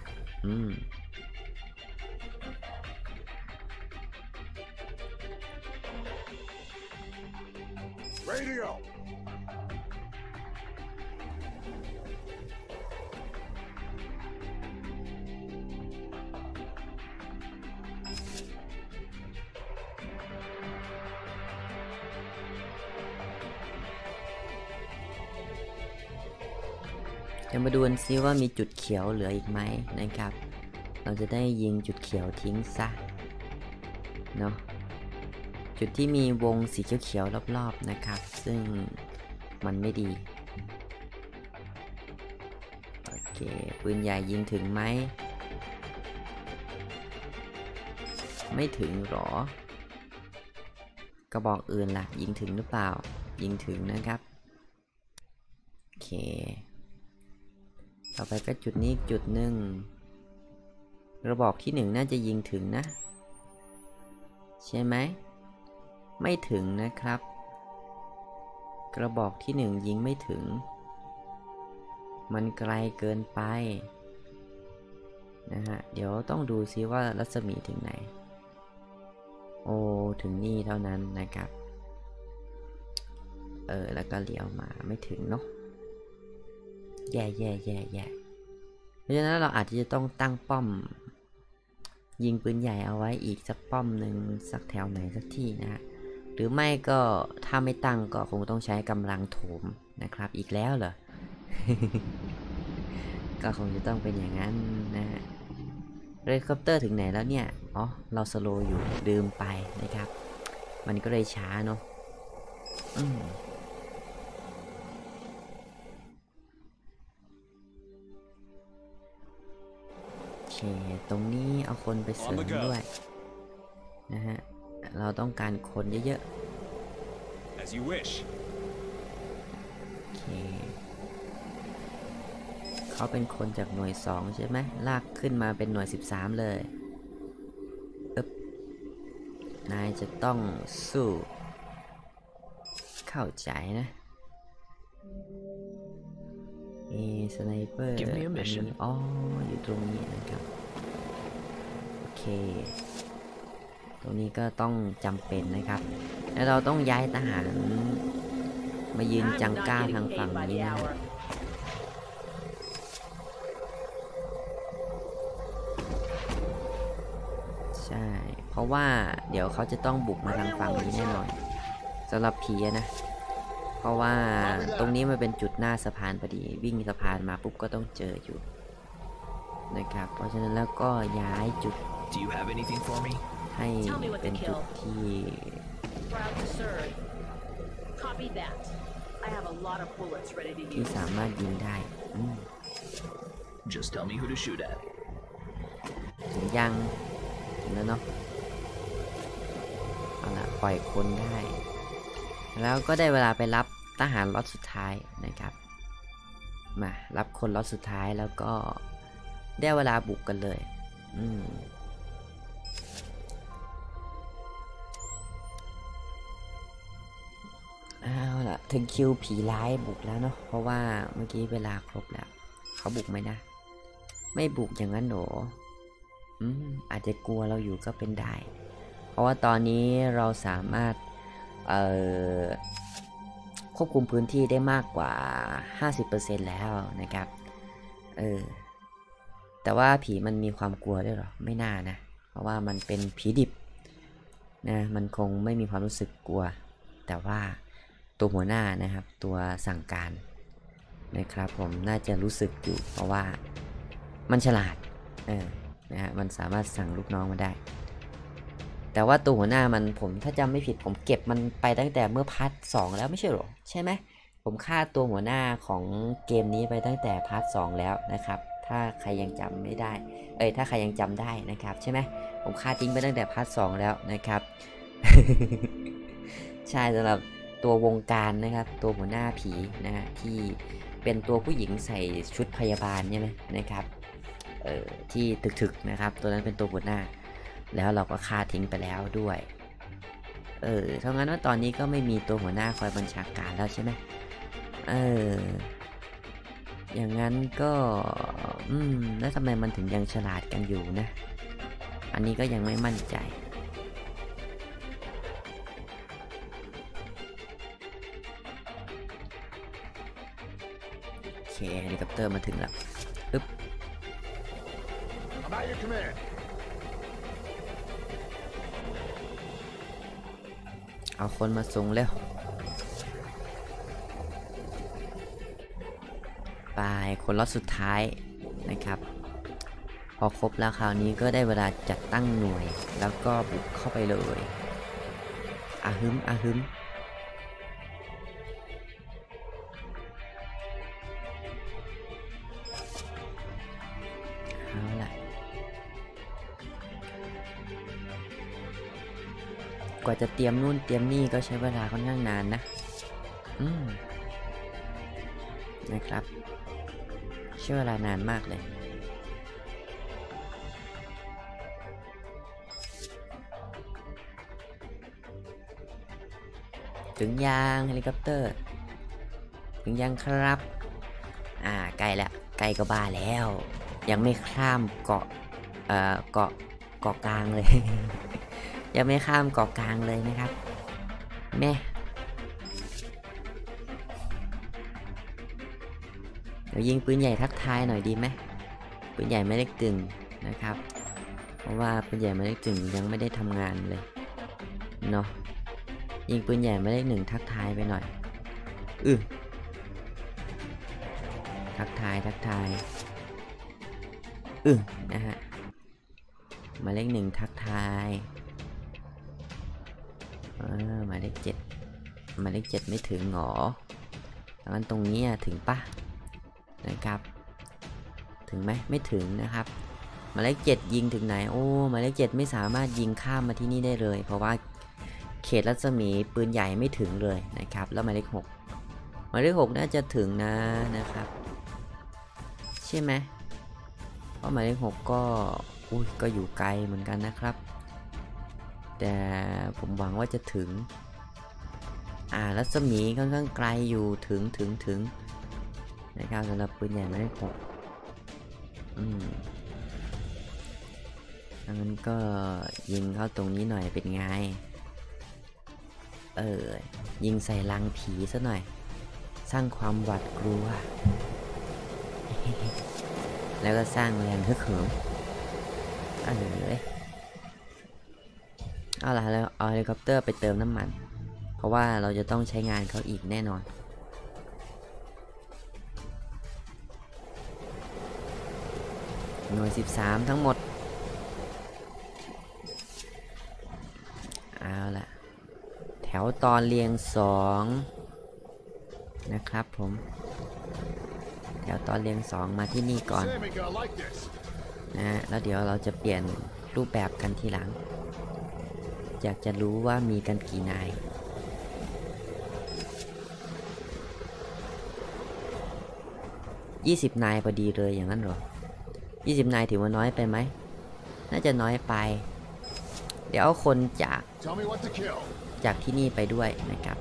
Radio. จะมาดูกันซิว่ามีจุดเขียวเหลืออีกไหมนะครับเราจะได้ยิงจุดเขียวทิ้งซะเนาะจุดที่มีวงสีเขียวๆรอบๆนะครับซึ่งมันไม่ดีโอเคปืนใหญ่ยิงถึงไหมไม่ถึงหรอกระบอกอื่นล่ะยิงถึงหรือเปล่ายิงถึงนะครับโอเคต่อไปก็จุดนี้จุดหนึ่งกระบอกที่1น่าจะยิงถึงนะใช่ไหมไม่ถึงนะครับกระบอกที่1ยิงไม่ถึงมันไกลเกินไปนะฮะเดี๋ยวต้องดูซิว่ารัศมีถึงไหนโอ้ถึงนี่เท่านั้นนะครับแล้วก็เลี้ยวมาไม่ถึงเนาะแย่เพราะฉะนั้นเราอาจจะต้องตั้งป้อมยิงปืนใหญ่เอาไว้อีกสักป้อมหนึ่งสักแถวไหนสักที่นะฮะหรือไม่ก็ถ้าไม่ตั้งก็คงต้องใช้กำลังโถมนะครับอีกแล้วเหรอ ก็คงจะต้องเป็นอย่างนั้นนะฮะเฮลิคอปเตอร์ถึงไหนแล้วเนี่ยอ๋อเราสโลว์อยู่ลืมไปนะครับมันก็เลยช้าเนาะตรงนี้เอาคนไปเสริมด้วยนะฮะเราต้องการคนเยอะๆ As you wish. โอเคเขาเป็นคนจากหน่วย2ใช่ไหมลากขึ้นมาเป็นหน่วย13เลยนายจะต้องสู้เข้าใจนะสไนเปอร์อันนี้อ๋ออยู่ตรงนี้นะครับโอเคตรงนี้ก็ต้องจำเป็นนะครับแล้วเราต้องย้ายทหารมายืนจังก้าทางฝั่งนี้นะใช่เพราะว่าเดี๋ยวเขาจะต้องบุกมาทางฝั่งนี้แน่นอนสำหรับผีนะเพราะว่าตรงนี้มันเป็นจุดหน้าสะพานพอดีวิ่งสะพานมาปุ๊บก็ต้องเจออยู่นะครับเพราะฉะนั้นแล้วก็ย้ายจุดให้เป็นจุดที่ที่สามารถยิงได้ถึงยังถึงแล้วเนาะเอาละปล่อยคนได้แล้วก็ได้เวลาไปรับทหารล็อตสุดท้ายนะครับมารับคนล็อตสุดท้ายแล้วก็ได้เวลาบุกกันเลยเอาล่ะถึงคิวผีร้ายบุกแล้วเนาะเพราะว่าเมื่อกี้เวลาครบแล้วเขาบุกไหมนะไม่บุกอย่างนั้นหรออาจจะกลัวเราอยู่ก็เป็นได้ เพราะว่าตอนนี้เราสามารถควบคุมพื้นที่ได้มากกว่า 50% แล้วนะครับแต่ว่าผีมันมีความกลัวด้วยหรอไม่น่านะเพราะว่ามันเป็นผีดิบนะมันคงไม่มีความรู้สึกกลัวแต่ว่าตัวหัวหน้านะครับตัวสั่งการนะครับผมน่าจะรู้สึกอยู่เพราะว่ามันฉลาดนะฮะมันสามารถสั่งลูกน้องมาได้แต่ว่าตัวหัวหน้ามันผมถ้าจำไม่ผิดผมเก็บมันไปตั้งแต่เมื่อพาร์ท 2แล้วไม่ใช่หรอใช่ไหมผมฆ่าตัวหัวหน้าของเกมนี้ไปตั้งแต่พาร์ท 2แล้วนะครับถ้าใครยังจำไม่ได้ถ้าใครยังจำได้นะครับใช่ไหมผมฆ่าทิ้งไปตั้งแต่พาร์ท 2แล้วนะครับ ใช่สำหรับตัววงการนะครับตัวหัวหน้าผีนะฮะที่เป็นตัวผู้หญิงใส่ชุดพยาบาลใช่ไหมนะครับที่ถึกๆนะครับตัวนั้นเป็นตัวหัวหน้าแล้วเราก็ฆ่าทิ้งไปแล้วด้วยเท่านั้นว่าตอนนี้ก็ไม่มีตัวหัวหน้าคอยบัญชาการแล้วใช่ไหมอย่างนั้นก็แล้วทำไมมันถึงยังฉลาดกันอยู่นะอันนี้ก็ยังไม่มั่นใจโอเคเฮลิคอปเตอร์มาถึงแล้วปึ๊บ About your command. เอาคนมาส่งแล้วไปคนล็อตสุดท้ายนะครับพอครบแล้วคราวนี้ก็ได้เวลาจัดตั้งหน่วยแล้วก็บุกเข้าไปเลยอาฮึมเอาล่ะกว่าจะเตรียมนู่นเตรียมนี่ก็ใช้เวลาค่อนข้างนานนะนะครับใช้เวลานานมากเลยถึงยังเฮลิคอปเตอร์ถึงยังครับใกล้ละใกล้ก็บ้าแล้วยังไม่ข้ามเกาะเกาะกลางเลย ยังไม่ข้ามเกาะกลางเลยนะครับแม่เดี๋ยวยิงปืนใหญ่ทักทายหน่อยดีไหมปืนใหญ่ไม่ได้ตึงนะครับเพราะว่าปืนใหญ่ไม่ได้ตึงยังไม่ได้ทำงานเลยเนาะยิงปืนใหญ่ไม่ได้1ทักทายไปหน่อยทักทายนะฮะหมายเลข1ทักทายหมายเลข7ไม่ถึงหรองั้นตรงนี้ถึงปะนะครับถึงไหมไม่ถึงนะครับหมายเลข7ยิงถึงไหนหมายเลข7ไม่สามารถยิงข้ามมาที่นี่ได้เลยเพราะว่าเขตรัศมีปืนใหญ่ไม่ถึงเลยนะครับแล้วหมายเลข6น่าจะถึงนะครับใช่ไหมเพราะหมายเลข6ก็อยู่ไกลเหมือนกันนะครับแต่ผมหวังว่าจะถึงรัศมีค่อนข้างไกลอยู่ถึงนะครับสำหรับปืนใหญ่หมายเลข6งั้นก็ยิงเข้าตรงนี้หน่อยเป็นไงยิงใส่รังผีซะหน่อยสร้างความหวาดกลัว แล้วก็สร้างแรงฮึกเหิมเอาล่ะแล้วเอาเฮลิคอปเตอร์ไปเติมน้ำมันเพราะว่าเราจะต้องใช้งานเขาอีกแน่นอนหน่วย13ทั้งหมดเอาล่ะแถวตอนเรียง2นะครับผมแถวตอนเรียง2มาที่นี่ก่อนนะแล้วเดี๋ยวเราจะเปลี่ยนรูปแบบกันทีหลังอยากจะรู้ว่ามีกันกี่นาย20นายพอดีเลยอย่างนั้นหรอ20นายถือว่าน้อยไปไหมน่าจะน้อยไปเดี๋ยวเอาคนจากที่นี่ไปด้วยนะครับ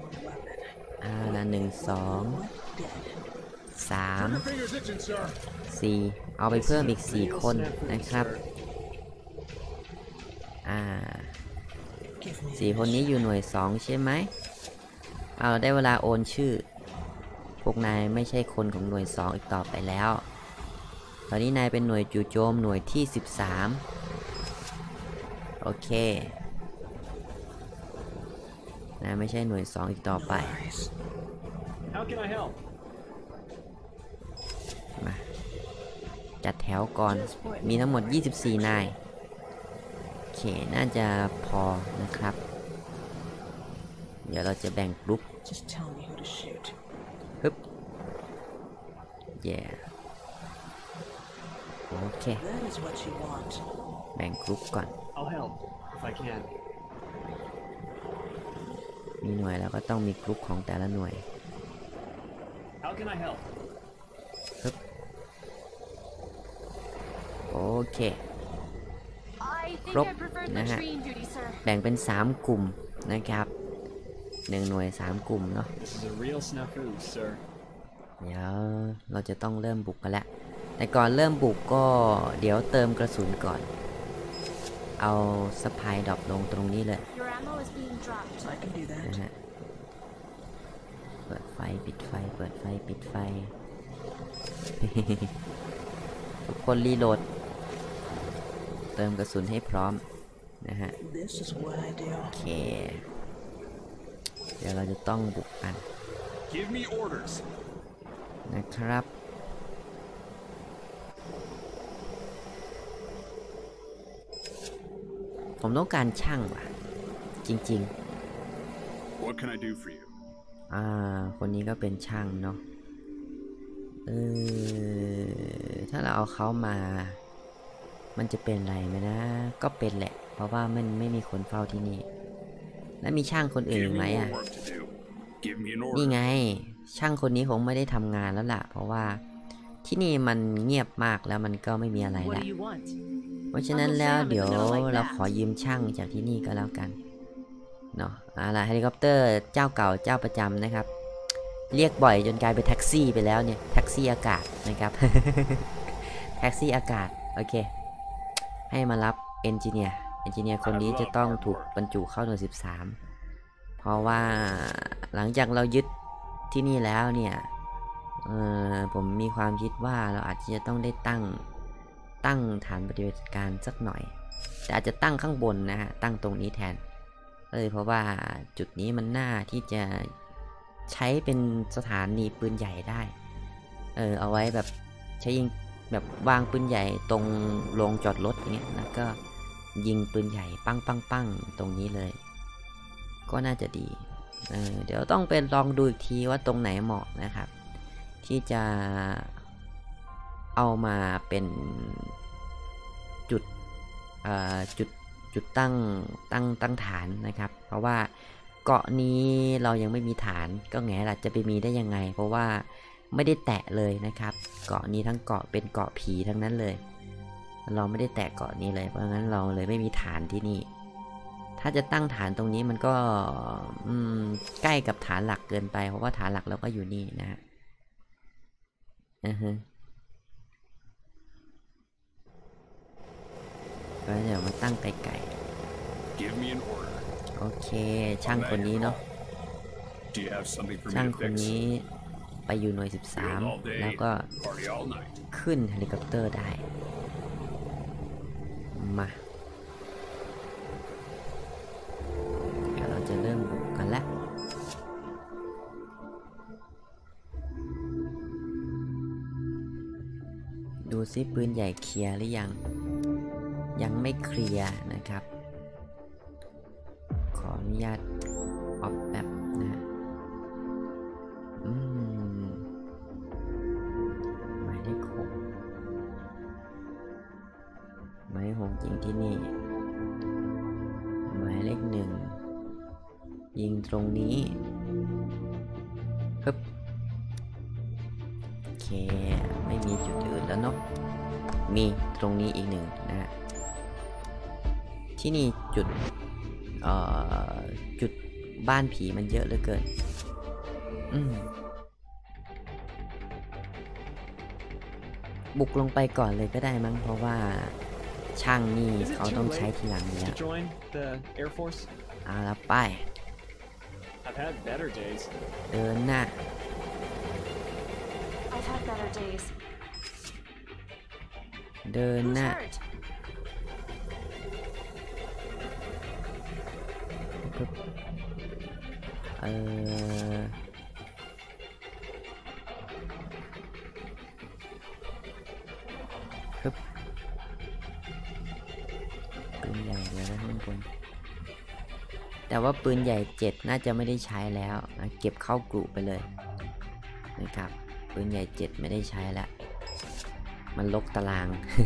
1 2 3 4เอาไปเพิ่มอีก4คนนะครับ4คนนี้อยู่หน่วย2ใช่ไหมเอาได้เวลาโอนชื่อพวกนายไม่ใช่คนของหน่วย2อีกต่อไปแล้วตอนนี้นายเป็นหน่วยจู่โจมหน่วยที่13โอเคนายไม่ใช่หน่วย2อีกต่อไป How can I help? มาจัดแถวก่อนมีทั้งหมด24นายโอเคน่าจะพอนะครับเดี๋ยวเราจะแบ่งกรุ๊ปปึ๊บโอเคแบ่งกรุ๊ปก่อน I'll help if I can. มีหน่วยแล้วก็ต้องมีกรุ๊ปของแต่ละหน่วย How can I help? ปึ๊บโอเค I think Crop. I preferred Nah. latrine duty, sir. แบ่งเป็น3กลุ่มนะครับ1หน่วย3กลุ่มเนาะ This is a real snafu, sir. เดี๋ยวเราจะต้องเริ่มบุกกันแล้วแต่ก่อนเริ่มบุกก็เดี๋ยวเติมกระสุนก่อนเอาสะพายดรอปลงตรงนี้เลย Your ammo is being dropped. I can do นะ that. ฮะเปิดไฟปิดไฟเปิดไฟปิดไฟ ทุกคนรีโหลดเติมกระสุนให้พร้อมนะฮะ This is what I do. โอเคเดี๋ยวเราจะต้องบุกกัน Give me orders. นะครับผมต้องการช่างว่ะจริง What can I do for you? ๆคนนี้ก็เป็นช่างเนาะถ้าเราเอาเขามามันจะเป็นไรไหมนะก็เป็นแหละเพราะว่ามันไม่มีคนเฝ้าที่นี่แล้วมีช่างคนอื่น Give ไหม me more work to do. Give me an นี่ order. ไงช่างคนนี้คงไม่ได้ทำงานแล้วล่ะเพราะว่าที่นี่มันเงียบมากแล้วมันก็ไม่มีอะไร What ละ do you want? เพราะฉะนั้นแล้ว Uncle Sam is เดี๋ยว gonna like เรา that. ขอยืมช่างจากที่นี่ก็แล้วกันเนาะอะไรเฮลิคอปเตอร์เจ้าเก่าเจ้าประจำนะครับเรียกบ่อยจนกลายเป็นแท็กซี่ไปแล้วเนี่ยแท็กซี่อากาศนะครับ แท็กซี่อากาศโอเคให้มารับเอนจิเนียร์คนนี้จะต้องถูกบรรจุเข้าหน่วย13เพราะว่าหลังจากเรายึดที่นี่แล้วเนี่ยผมมีความคิดว่าเราอาจจะต้องได้ตั้งฐานปฏิบัติการสักหน่อยแต่อาจจะตั้งข้างบนนะฮะตั้งตรงนี้แทนเพราะว่าจุดนี้มันน่าที่จะใช้เป็นสถานีปืนใหญ่ได้เอาไว้แบบใช้ยิงแบบวางปืนใหญ่ตรงโรงจอดรถอย่างเงี้ยแล้วก็ยิงปืนใหญ่ปังตรงนี้เลยก็น่าจะดีเดี๋ยวต้องเป็นลองดูอีกทีว่าตรงไหนเหมาะนะครับที่จะเอามาเป็นจุดตั้งฐานนะครับเพราะว่าเกาะนี้เรายังไม่มีฐานก็แง่ล่ะจะไปมีได้ยังไงเพราะว่าไม่ได้แตะเลยนะครับเกาะนี้ทั้งเกาะเป็นเกาะผีทั้งนั้นเลยเราไม่ได้แตะเกาะนี้เลยเพราะงั้นเราเลยไม่มีฐานที่นี่ถ้าจะตั้งฐานตรงนี้มันก็ใกล้กับฐานหลักเกินไปเพราะว่าฐานหลักเราก็อยู่นี่นะฮะก็เดี๋ยวมาตั้งไกลๆ Give me an order. โอเคช่างคนนี้เนาะ Do you have something for ช่าง me to คน fix? นี้ไปอยู่หน่วย Field all 13 day, แล้วก็ party all night. ขึ้นเฮลิคอปเตอร์ได้มาเดี๋ยวเราจะเริ่มบุกกันแล้วดูซิปืนใหญ่เคลียร์หรือยังไม่เคลียร์นะครับขออนุญาตออฟแบบนะหมายเลข6หมายเลข6จริงที่นี่หมายเลข1ยิงตรงนี้ปึ๊บโอเคไม่มีจุดอื่นแล้วเนาะมีตรงนี้อีก1นะฮะที่นี่จุดบ้านผีมันเยอะเหลือเกินบุกลงไปก่อนเลยก็ได้มั้งเพราะว่าช่างนี่เขาต้องใช้ทีหลังอยู่แล้ว To join the Air Force? เอาละไป I've had better days. เดินหน้า I've had better days. เดิน Who's หน้า hurt? ปึ๊บปึ๊บปืนใหญ่เลยนะข้างบนแต่ว่าปืนใหญ่7น่าจะไม่ได้ใช้แล้วเก็บเข้ากรุไปเลยนะครับปืนใหญ่7ไม่ได้ใช้แล้วมันลกตาราง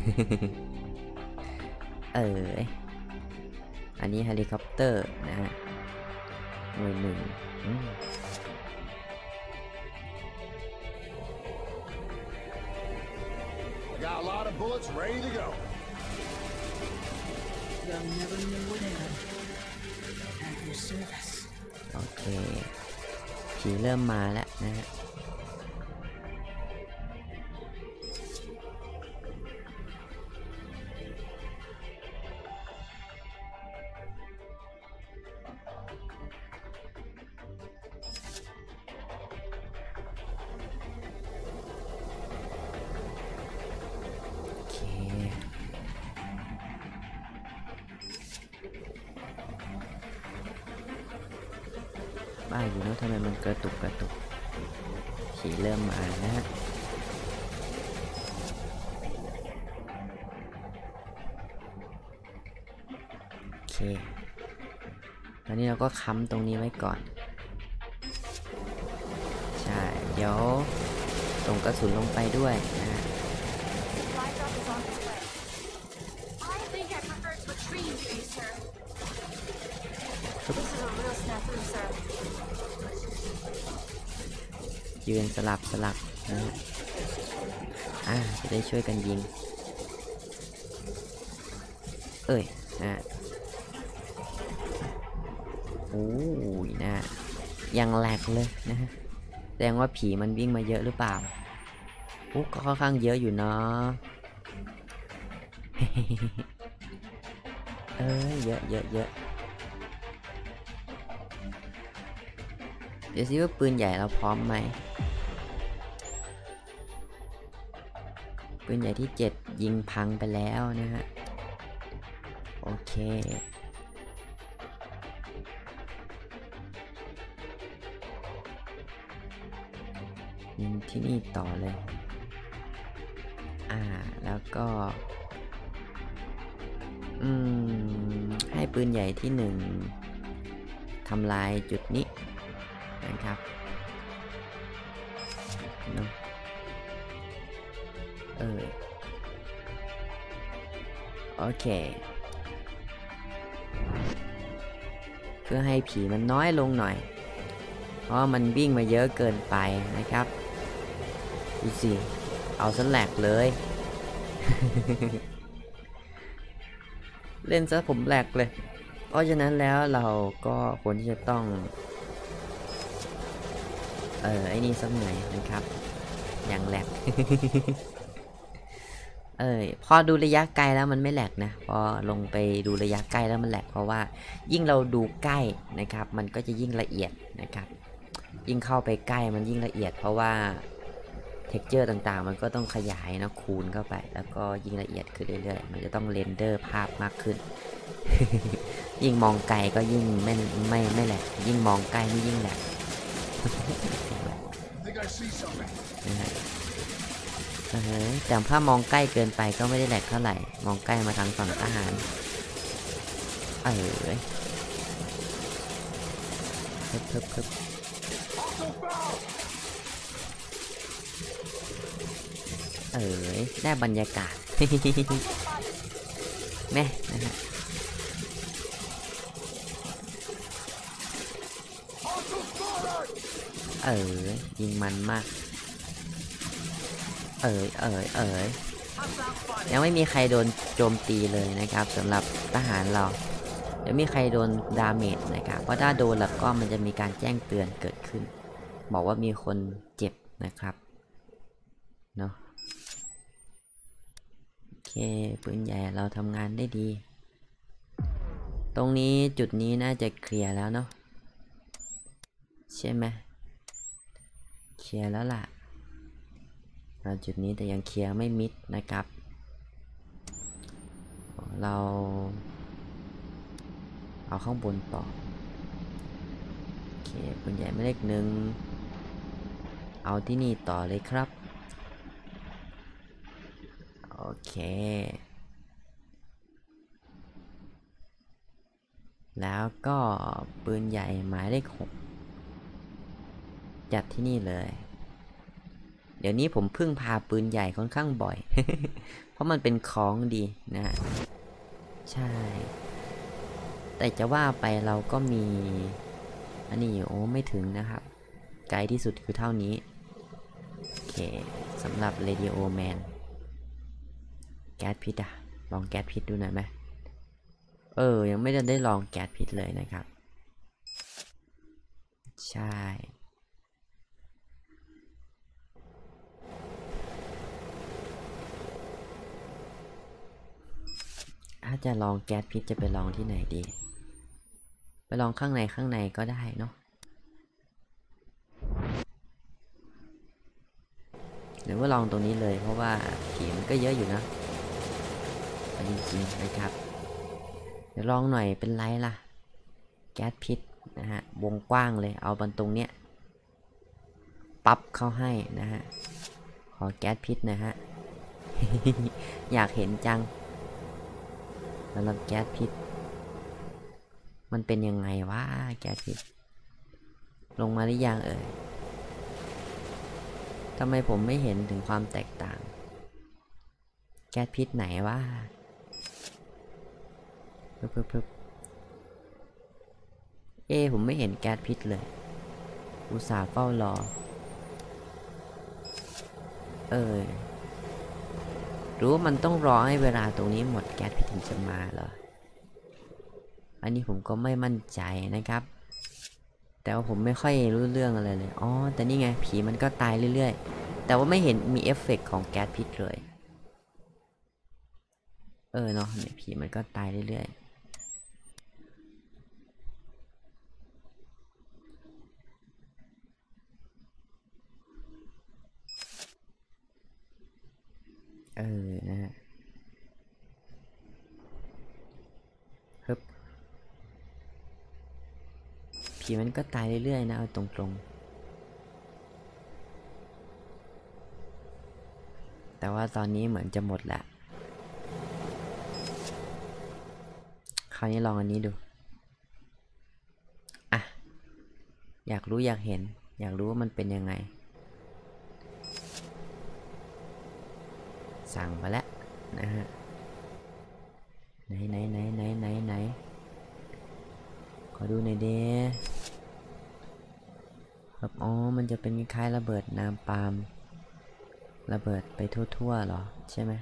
อันนี้เฮลิคอปเตอร์นะฮะหน่วย1 Got a lot of bullets ready to go. You'll never know what happened. At your service. โอเคผีเริ่มมาแล้วนะฮะบ้าอยู่เนอะทำไมมันกระตุกผีเริ่มมานะฮะโอเคตอนนี้เราก็ค้ำตรงนี้ไว้ก่อนใช่เดี๋ยวส่งกระสุนลงไปด้วยนะฮะ Supply drop is on its way. I think I prefer latrine duty, sir. This is a real snafu, sir. ยืนสลับนะฮะจะได้ช่วยกันยิงโอ้ยนะยังแหลกเลยนะฮะแสดงว่าผีมันวิ่งมาเยอะหรือเปล่าก็ค่อนข้างเยอะอยู่เนาะ เยอะเดี๋ยวซิว่าปืนใหญ่เราพร้อมไหมปืนใหญ่ที่7ยิงพังไปแล้วนะฮะโอเคยิงที่นี่ต่อเลยแล้วก็ให้ปืนใหญ่ที่1ทำลายจุดนี้นะครับโอเคเพื่อให้ผีมันน้อยลงหน่อยเพราะมันวิ่งมาเยอะเกินไปนะครับดูสิเอาซะแหลกเลย เล่นซะผมแหลกเลยเพราะฉะนั้นแล้วเราก็ควรที่จะต้องไอ้นี่สักหน่อยนะครับอย่างแหลก พอดูระยะไกลแล้วมันไม่แหลกนะพอลงไปดูระยะใกล้แล้วมันแหลกเพราะว่ายิ่งเราดูใกล้นะครับมันก็จะยิ่งละเอียดนะครับยิ่งเข้าไปใกล้มันยิ่งละเอียดเพราะว่าเท็กเจอร์ต่างๆมันก็ต้องขยายนะคูณเข้าไปแล้วก็ยิ่งละเอียดขึ้นเรื่อยๆมันจะต้องเรนเดอร์ภาพมากขึ้น ยิ่งมองไกลก็ยิ่งไม่แหลกยิ่งมองใกล้นี่ยิ่งแหลก แต่ถ้ามองใกล้เกินไปก็ไม่ได้แหลกเท่าไหร่มองใกล้มาทางฝั่งทหารได้บรรยากาศ แม่นะฮะยิงมันมากยังไม่มีใครโดนโจมตีเลยนะครับสำหรับทหารเราเดี๋ยวมีใครโดนดาเมจนะครับเพราะถ้าโดนแล้วก็มันจะมีการแจ้งเตือนเกิดขึ้นบอกว่ามีคนเจ็บนะครับเนาะเคปืนใหญ่เราทำงานได้ดีตรงนี้จุดนี้น่าจะเคลียร์แล้วเนาะใช่ไหมเคลียร์แล้วล่ะจุดนี้แต่ยังเคลียร์ไม่มิดนะครับเราเอาข้างบนต่อโอเคปืนใหญ่หมายเลขหนึ่งเอาที่นี่ต่อเลยครับโอเคแล้วก็ปืนใหญ่หมายเลข6จัดที่นี่เลยเดี๋ยวนี้ผมพึ่งพาปืนใหญ่ค่อนข้างบ่อย เพราะมันเป็นของดีนะใช่แต่จะว่าไปเราก็มีอันนี้โอ้ไม่ถึงนะครับไกลที่สุดคือเท่านี้โอเคสำหรับ Radio Man แก๊สพิษอะลองแก๊สพิษดูหน่อยไหมยังไม่ได้ลองแก๊สพิษเลยนะครับใช่ถ้าจะลองแก๊สพิษจะไปลองที่ไหนดีไปลองข้างในก็ได้เนาะหรือว่าลองตรงนี้เลยเพราะว่าผีมันก็เยอะอยู่นะจริงๆนะครับเดี๋ยวลองหน่อยเป็นไรล่ะแก๊สพิษนะฮะวงกว้างเลยเอาบนตรงเนี้ยปั๊บเข้าให้นะฮะขอแก๊สพิษนะฮะ อยากเห็นจังสำหรับแก๊สพิษมันเป็นยังไงวะแก๊สพิษลงมาหรือยังทำไมผมไม่เห็นถึงความแตกต่างแก๊สพิษไหนวะผมไม่เห็นแก๊สพิษเลยอุตส่าห์เฝ้ารอรู้ว่ามันต้องรอให้เวลาตรงนี้หมดแก๊สพิษถึงจะมาเหรออันนี้ผมก็ไม่มั่นใจนะครับแต่ว่าผมไม่ค่อยรู้เรื่องอะไรเลยอ๋อแต่นี่ไงผีมันก็ตายเรื่อยๆแต่ว่าไม่เห็นมีเอฟเฟกต์ของแก๊สพิษเลยเนาะเนี่ยผีมันก็ตายเรื่อยๆนะฮะฮึบผีมันก็ตายเรื่อยๆนะเอาตรงๆแต่ว่าตอนนี้เหมือนจะหมดละคราวนี้ลองอันนี้ดูอยากรู้อยากเห็นอยากรู้ว่ามันเป็นยังไงสั่งมาแล้วนะฮะไหนขอดูหน่อยเด้ครับอ๋อมันจะเป็นคล้ายระเบิดน้ำปาล์มระเบิดไปทั่วๆหรอใช่ไหม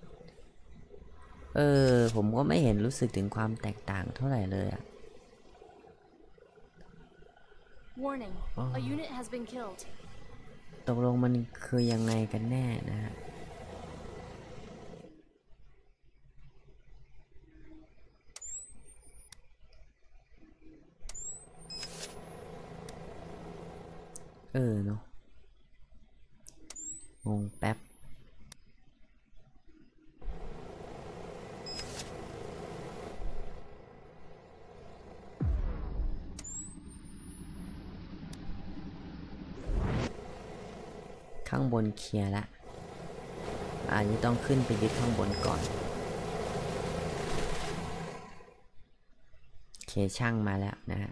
ผมก็ไม่เห็นรู้สึกถึงความแตกต่างเท่าไหร่เลยอะ Warning, a unit has been killed. ตกลงมันคือยังไงกันแน่นะฮะเนาะงงแป๊บข้างบนเคลียร์ละอันนี้ต้องขึ้นไปยึดข้างบนก่อนเคช่างมาแล้วนะฮะ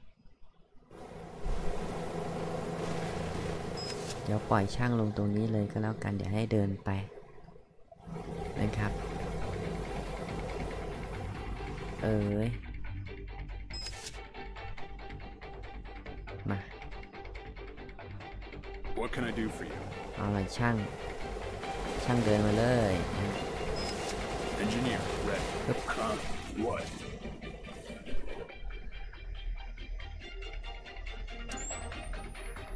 เดี๋ยวปล่อยช่างลงตรงนี้เลยก็แล้วกันเดี๋ยวให้เดินไปนะครับมา What can I do for you? เอาล่ะช่างเดินมาเลย Engineer, ready. What?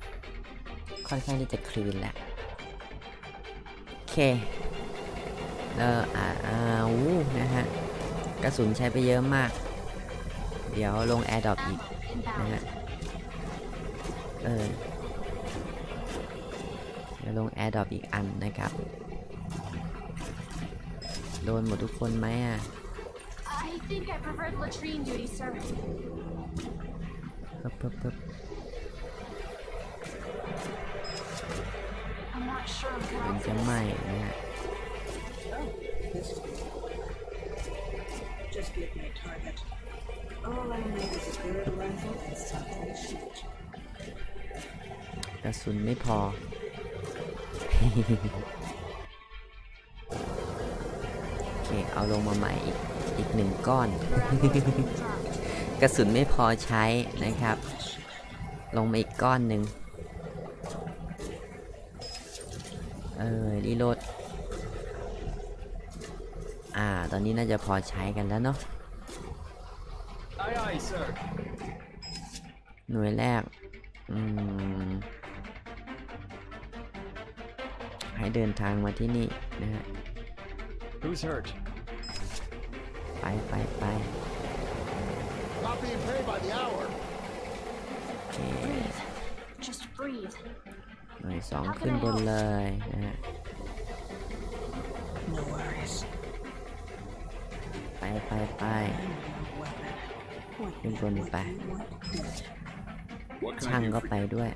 ค่อนข้างที่จะคลีนแหละโอเคนะฮะกระสุนใช้ไปเยอะมากเดี๋ยวลงแอร์ดรอปอีกนะฮะเดี๋ยวลงแอร์ดรอปอีกอันนะครับโดนหมดทุกคนไหมอ่ะ I think I preferred latrine duty, sir. ปึ๊บ I'm not sure มันจะไหม้นะฮะ Just give me a target. All I need is a good rifle and something to shoot. กระสุนไม่พอ โอเคเอาลงมาใหม่อีกหนึ่งก้อน กระสุนไม่พอใช้นะครับลงมาอีกก้อนหนึ่งรีโหลดตอนนี้น่าจะพอใช้กันแล้วเนาะ Aye, aye, sir. หน่วยแรกให้เดินทางมาที่นี่นะฮะ Who's hurt? ไป Not being paid by the hour. โอเค breathe. Just breathe. หน่วยสองขึ้นบนเลยนะฮะ No worries. ไป I'm no weapon. What ขึ้นบนไป you want? What can ช่าง I do ก็ for ไป you? ด้วย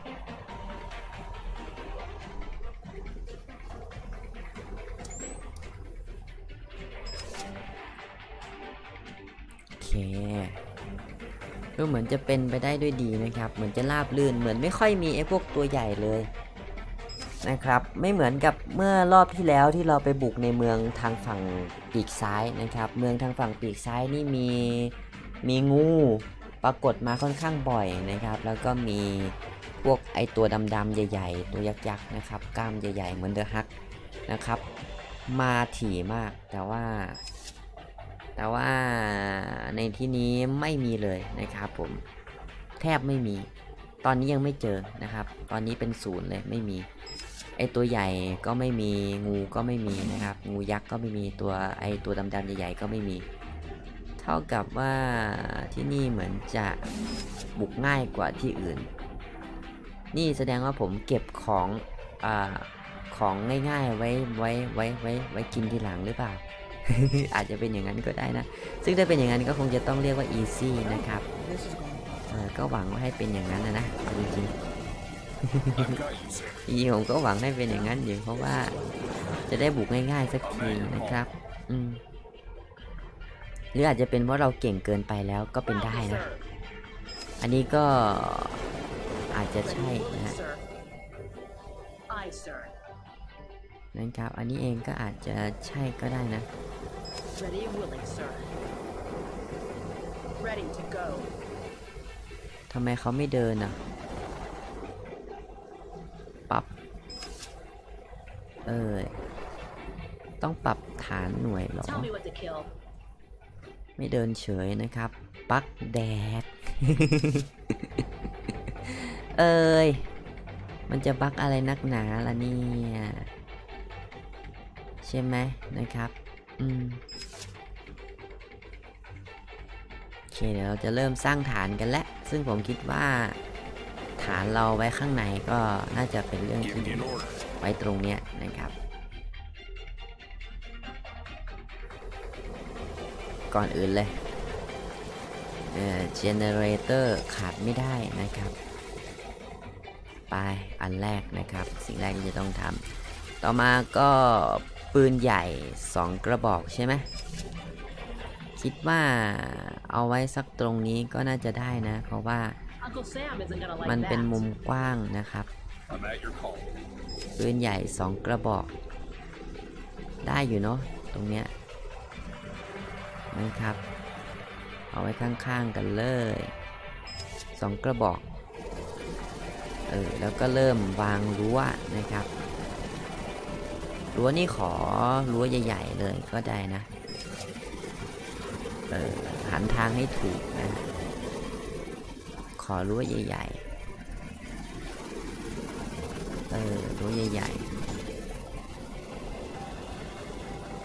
โอเคดูเหมือนจะเป็นไปได้ด้วยดีนะครับเหมือนจะราบรื่นเหมือนไม่ค่อยมีไอ้พวกตัวใหญ่เลยนะครับไม่เหมือนกับเมื่อรอบที่แล้วที่เราไปบุกในเมืองทางฝั่งปีกซ้ายนะครับเมืองทางฝั่งปีกซ้ายนี่มีงูปรากฏมาค่อนข้างบ่อยนะครับแล้วก็มีพวกไอตัวดำๆใหญ่ๆตัวยักษ์ๆนะครับกล้ามใหญ่ๆเหมือนเดอะฮักนะครับมาถี่มากแต่ว่าในที่นี้ไม่มีเลยนะครับผมแทบไม่มีตอนนี้ยังไม่เจอนะครับตอนนี้เป็นศูนย์เลยไม่มีไอตัวใหญ่ก็ไม่มีงูก็ไม่มีนะครับงูยักษ์ก็ไม่มีตัวไอตัวดำๆใหญ่ๆก็ไม่มีเท่ากับว่าที่นี่เหมือนจะบุกง่ายกว่าที่อื่นนี่แสดงว่าผมเก็บของง่ายๆไว้กินทีหลังหรือเปล่า อาจจะเป็นอย่างนั้นก็ได้นะซึ่งถ้าเป็นอย่างนั้นก็คงจะต้องเรียกว่า easy นะครับ This is going ก็หวังว่าให้เป็นอย่างนั้นนะเอาจริง I've got you, sir. ๆจริงๆผมก็หวังให้เป็นอย่างนั้นอยู่เพราะว่าจะได้บุกง่ายๆสักทีนะครับหรืออาจจะเป็นเพราะเราเก่งเกินไปแล้วก็เป็นได้นะ อันนี้ก็อาจจะใช่นะฮะ Sir. Aye, sir. นะครับอันนี้เองก็อาจจะใช่ก็ได้นะ Ready and willing, sir. Ready to go. ทำไมเขาไม่เดินอ่ะปรับต้องปรับฐานหน่วยเหรอ Tell me what to kill. ไม่เดินเฉยนะครับปักแดด มันจะบักอะไรนักหนาล่ะเนี่ยใช่ไหมนะครับโอเคเดี๋ยวเราจะเริ่มสร้างฐานกันแล้วซึ่งผมคิดว่าฐานเราไว้ข้างในก็น่าจะเป็นเรื่อง Give ที่ me ดี an order. ไว้ตรงเนี้ยนะครับก่อนอื่นเลยgenerator ขาดไม่ได้นะครับไปอันแรกนะครับสิ่งแรกที่จะต้องทำต่อมาก็ปืนใหญ่2กระบอกใช่ไหมคิดว่าเอาไว้สักตรงนี้ก็น่าจะได้นะเพราะว่า Uncle Sam isn't gonna like มันเป็น that. มุมกว้างนะครับ I'm at your call. ปืนใหญ่2กระบอกได้อยู่เนาะตรงเนี้ยนะครับเอาไว้ข้างๆกันเลย2กระบอกแล้วก็เริ่มวางรั้วนะครับรั้วนี่ขอรั้วใหญ่ๆเลยก็ได้นะหันทางให้ถูกนะขอรั้วใหญ่ๆรั้วใหญ่ๆ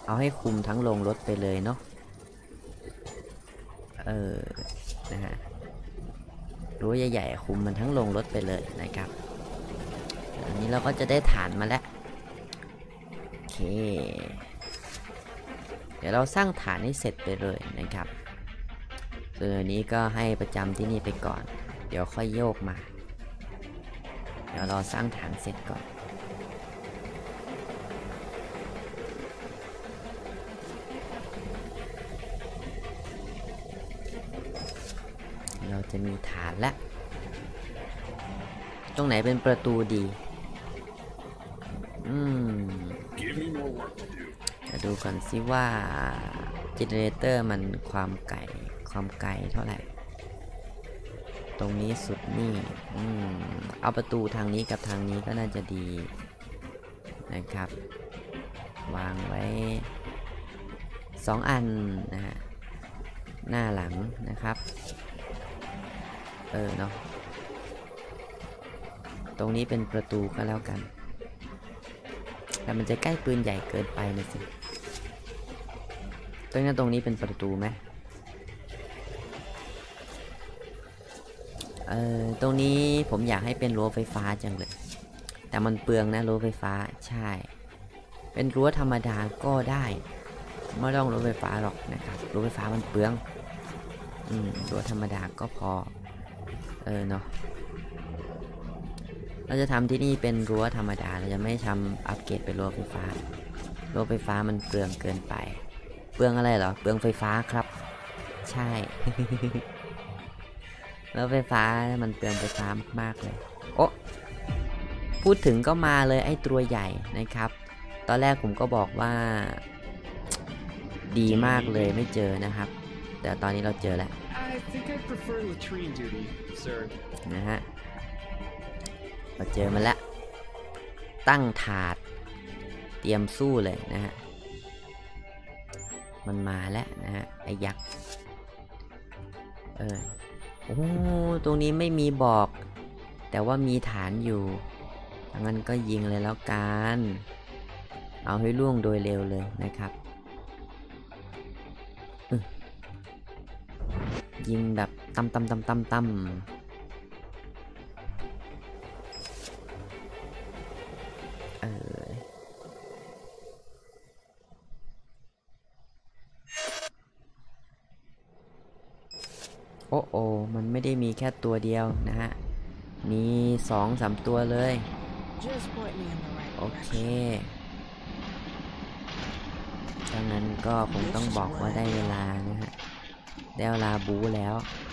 เอาให้คุมทั้งโรงรถไปเลยเนาะนะฮะรั้วใหญ่ๆคุมมันทั้งโรงรถไปเลยนะครับอันนี้เราก็จะได้ฐานมาแล้วโอเคเดี๋ยวเราสร้างฐานให้เสร็จไปเลยนะครับส่วนอันนี้ก็ให้ประจำที่นี่ไปก่อนเดี๋ยวค่อยโยกมาเดี๋ยวเราสร้างฐานเสร็จก่อนเราจะมีฐานแล้วตรงไหนเป็นประตูดี Give me more work to do. จะดูก่อนสิว่าเจเนเรเตอร์มันความไกลเท่าไหร่ตรงนี้สุดนี่เอาประตูทางนี้กับทางนี้ก็น่าจะดีนะครับวางไว้2 อันนะฮะหน้าหลังนะครับเนาะตรงนี้เป็นประตูก็แล้วกันแต่มันจะใกล้ปืนใหญ่เกินไปนะสิตรงนี้เป็นประตูไหมตรงนี้ผมอยากให้เป็นรั้วไฟฟ้าจังเลยแต่มันเปลืองนะรั้วไฟฟ้าใช่เป็นรั้วธรรมดาก็ได้ไม่ต้องรั้วไฟฟ้าหรอกนะครับรั้วไฟฟ้ามันเปลืองรั้วธรรมดาก็พอเนาะเราจะทำที่นี่เป็นรั้วธรรมดาเราจะไม่ทำอัปเกรดเป็นรั้วไฟฟ้ารั้วไฟฟ้ามันเปลืองเกินไปเปลืองอะไรเหรอเปลืองไฟฟ้าครับใช่ รั้วไฟฟ้ามันเปลืองไฟฟ้ามากๆเลยโอ้พูดถึงก็มาเลยไอ้ตัวใหญ่นะครับตอนแรกผมก็บอกว่าดีมากเลยไม่เจอนะครับแต่ตอนนี้เราเจอแล้ว I think I prefer latrine duty, sir. นะฮะเราเจอมันแล้วตั้งถาดเตรียมสู้เลยนะฮะมันมาแล้วนะฮะไอ้ยักษ์โอ้ตรงนี้ไม่มีบอกแต่ว่ามีฐานอยู่งั้นก็ยิงเลยแล้วกันเอาให้ล่วงโดยเร็วเลยนะครับยิงแบบตั้มโอ้มันไม่ได้มีแค่ตัวเดียวนะฮะมี 2-3 ตัวเลยโอเคดังนั้นก็คงต้องบอกว่าได้เวลานะฮะได้เวลาบู๊แล้ว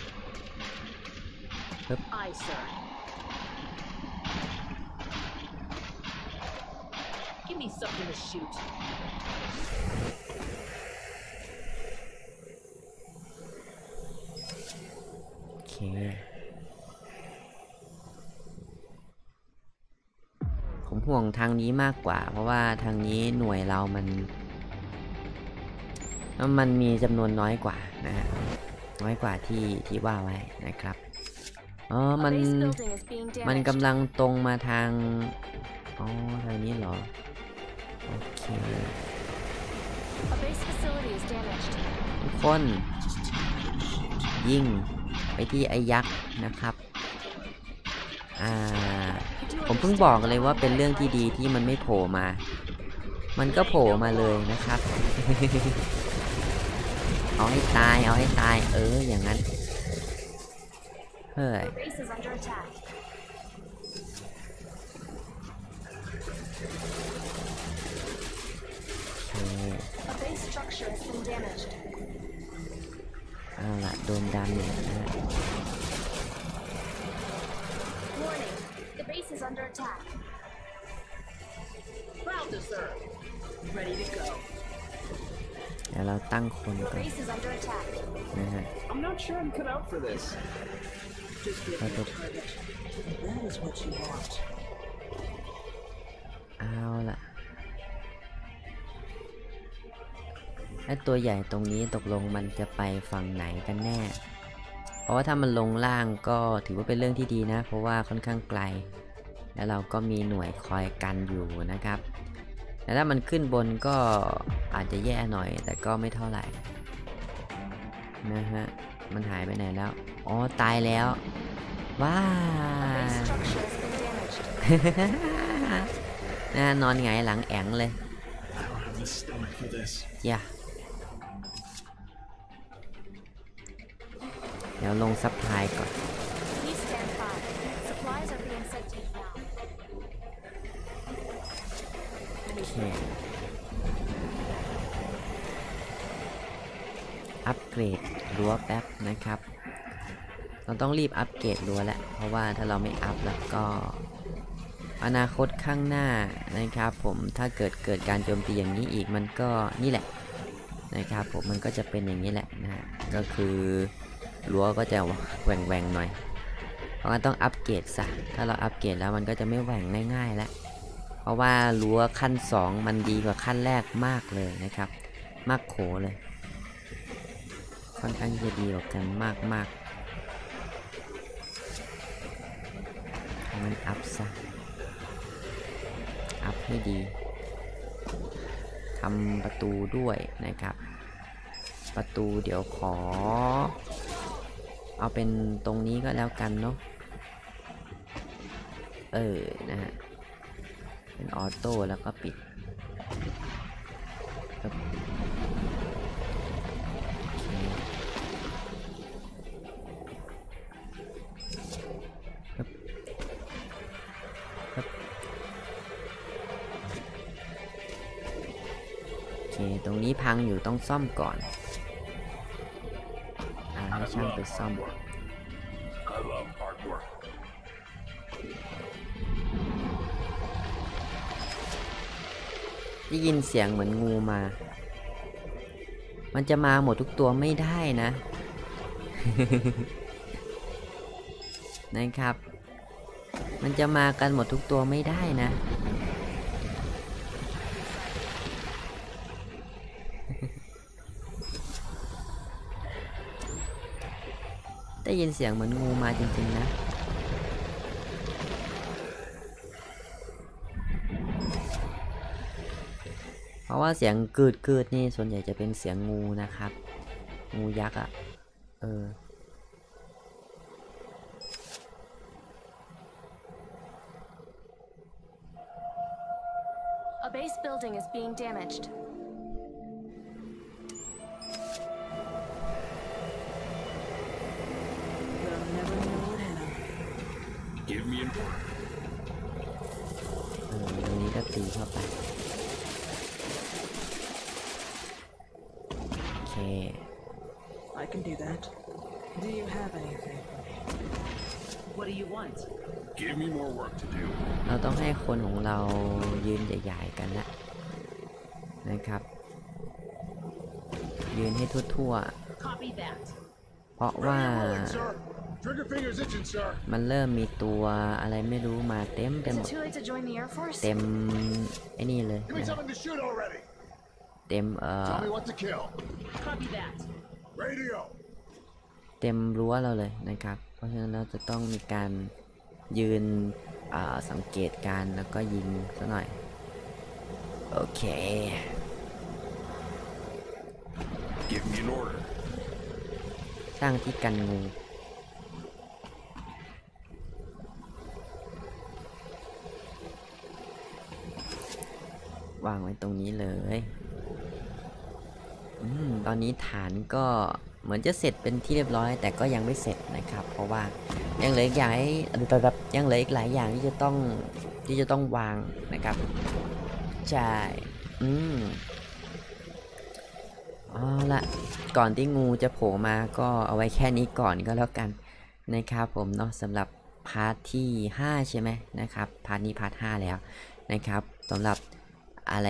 ปึ๊บ Aye, sir. Give me something to shoot. โอเคผมห่วงทางนี้มากกว่าเพราะว่าทางนี้หน่วยเรามันมีจำนวนน้อยกว่านะฮะน้อยกว่าที่ว่าไว้นะครับมันกำลังตรงมาทางทางนี้เหรอโอเคทุกคนยิงไปที่ไอ้ยักษ์นะครับผมเพิ่งบอกเลยว่าเป็นเรื่องที่ดีที่มันไม่โผล่มามันก็โผล่มาเลยนะครับ เอาให้ตายอย่างนั้นเฮ้ยเอาล่ะโดนดาเมจนะเดี๋ยวเราตั้งคนก่อนนะฮะ I'm not sure I'm cut out for this. Just give me a target. That is what you want. เอาล่ะไอ้ตัวใหญ่ตรงนี้ตกลงมันจะไปฝั่งไหนกันแน่เพราะว่าถ้ามันลงล่างก็ถือว่าเป็นเรื่องที่ดีนะเพราะว่าค่อนข้างไกลแล้วเราก็มีหน่วยคอยกันอยู่นะครับแต่ถ้ามันขึ้นบนก็อาจจะแย่หน่อยแต่ก็ไม่เท่าไหร่นะฮะมันหายไปไหนแล้วอ๋อตายแล้วว้า น่านอนไงหลังแองเลยอย่าเดี๋ยวลงซับไพลายก่อน Please stand by. Supplies are being sent to you now. โอเคอัปเกรดรั้วแป๊บนะครับเราต้องรีบอัปเกรดรั้วแหละเพราะว่าถ้าเราไม่อัปแล้วก็อนาคตข้างหน้านะครับผมถ้าเกิดการโจมตีอย่างนี้อีกมันก็นี่แหละนะครับผมมันก็จะเป็นอย่างนี้แหละนะฮะก็คือรั้วก็จะแหว่งหน่อยเพราะงั้นต้องอัปเกรดซะถ้าเราอัปเกรดแล้วมันก็จะไม่แหว่งง่ายๆแล้วเพราะว่ารั้วขั้น2มันดีกว่าขั้นแรกมากเลยนะครับมากโขเลยค่อนข้างจะดีกว่ากันมากมันอัพซะอัพให้ดีทำประตูด้วยนะครับประตูเดี๋ยวขอเอาเป็นตรงนี้ก็แล้วกันเนาะนะฮะเป็นออโต้แล้วก็ปิดโอเคตรงนี้พังอยู่ต้องซ่อมก่อนให้ช่างไปซ่อมได้ยินเสียงเหมือนงูมามันจะมาหมดทุกตัวไม่ได้นะ นะครับมันจะมากันหมดทุกตัวไม่ได้นะ ได้ยินเสียงเหมือนงูมาจริงๆนะเพราะว่าเสียงกึดนี่ส่วนใหญ่จะเป็นเสียงงูนะครับงูยักษ์อ่ะ A base building is being damaged. They'll never know what hit them. Give me an order. ตรงนี้ก็ตีเข้าไปโอเค I can do that. Do you have anything for me? What do you want? Give me more work to do. เราต้องให้คนของเรายืนใหญ่ๆกันละนะครับยืนให้ทั่ว Copy that. ๆเพราะว่า Trigger fingers itching, sir. มันเริ่มมีตัวอะไรไม่รู้มาเต็มไปห Is ม it ด too late to join the Air Force? เต็มไอ้นี่เลย Give me นะ something to shoot already. เต็ม Tell me what to kill. Copy that. Radio. เต็มรั้วเราเลยนะครับเพราะฉะนั้นเราจะต้องมีการยืนสังเกตการแล้วก็ยิงซะหน่อยโอเค Give me an order. สร้างที่กันงูวางไว้ตรงนี้เลยตอนนี้ฐานก็เหมือนจะเสร็จเป็นที่เรียบร้อยแต่ก็ยังไม่เสร็จนะครับเพราะว่ายังเหลืออีกอย่างยังเหลืออีกหลายอย่างที่จะต้องวางนะครับใช่เอาละก่อนที่งูจะโผล่มาก็เอาไว้แค่นี้ก่อนก็แล้วกันนะครับผมเนาะสำหรับพาร์ทที่5ใช่ไหมนะครับพาร์ทนี้พาร์ท5แล้วนะครับสำหรับอะไร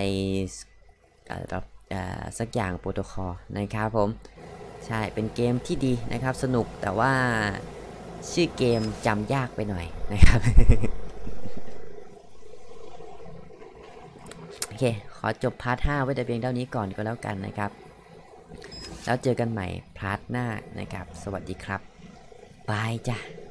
สักอย่างโปรโตคอลนะครับผมใช่เป็นเกมที่ดีนะครับสนุกแต่ว่าชื่อเกมจำยากไปหน่อยนะครับ โอเคขอจบพาร์ท5ไว้แต่เพียงเท่านี้ก่อนก็แล้วกันนะครับแล้วเจอกันใหม่พาร์ทหน้านะครับสวัสดีครับบายจ้ะ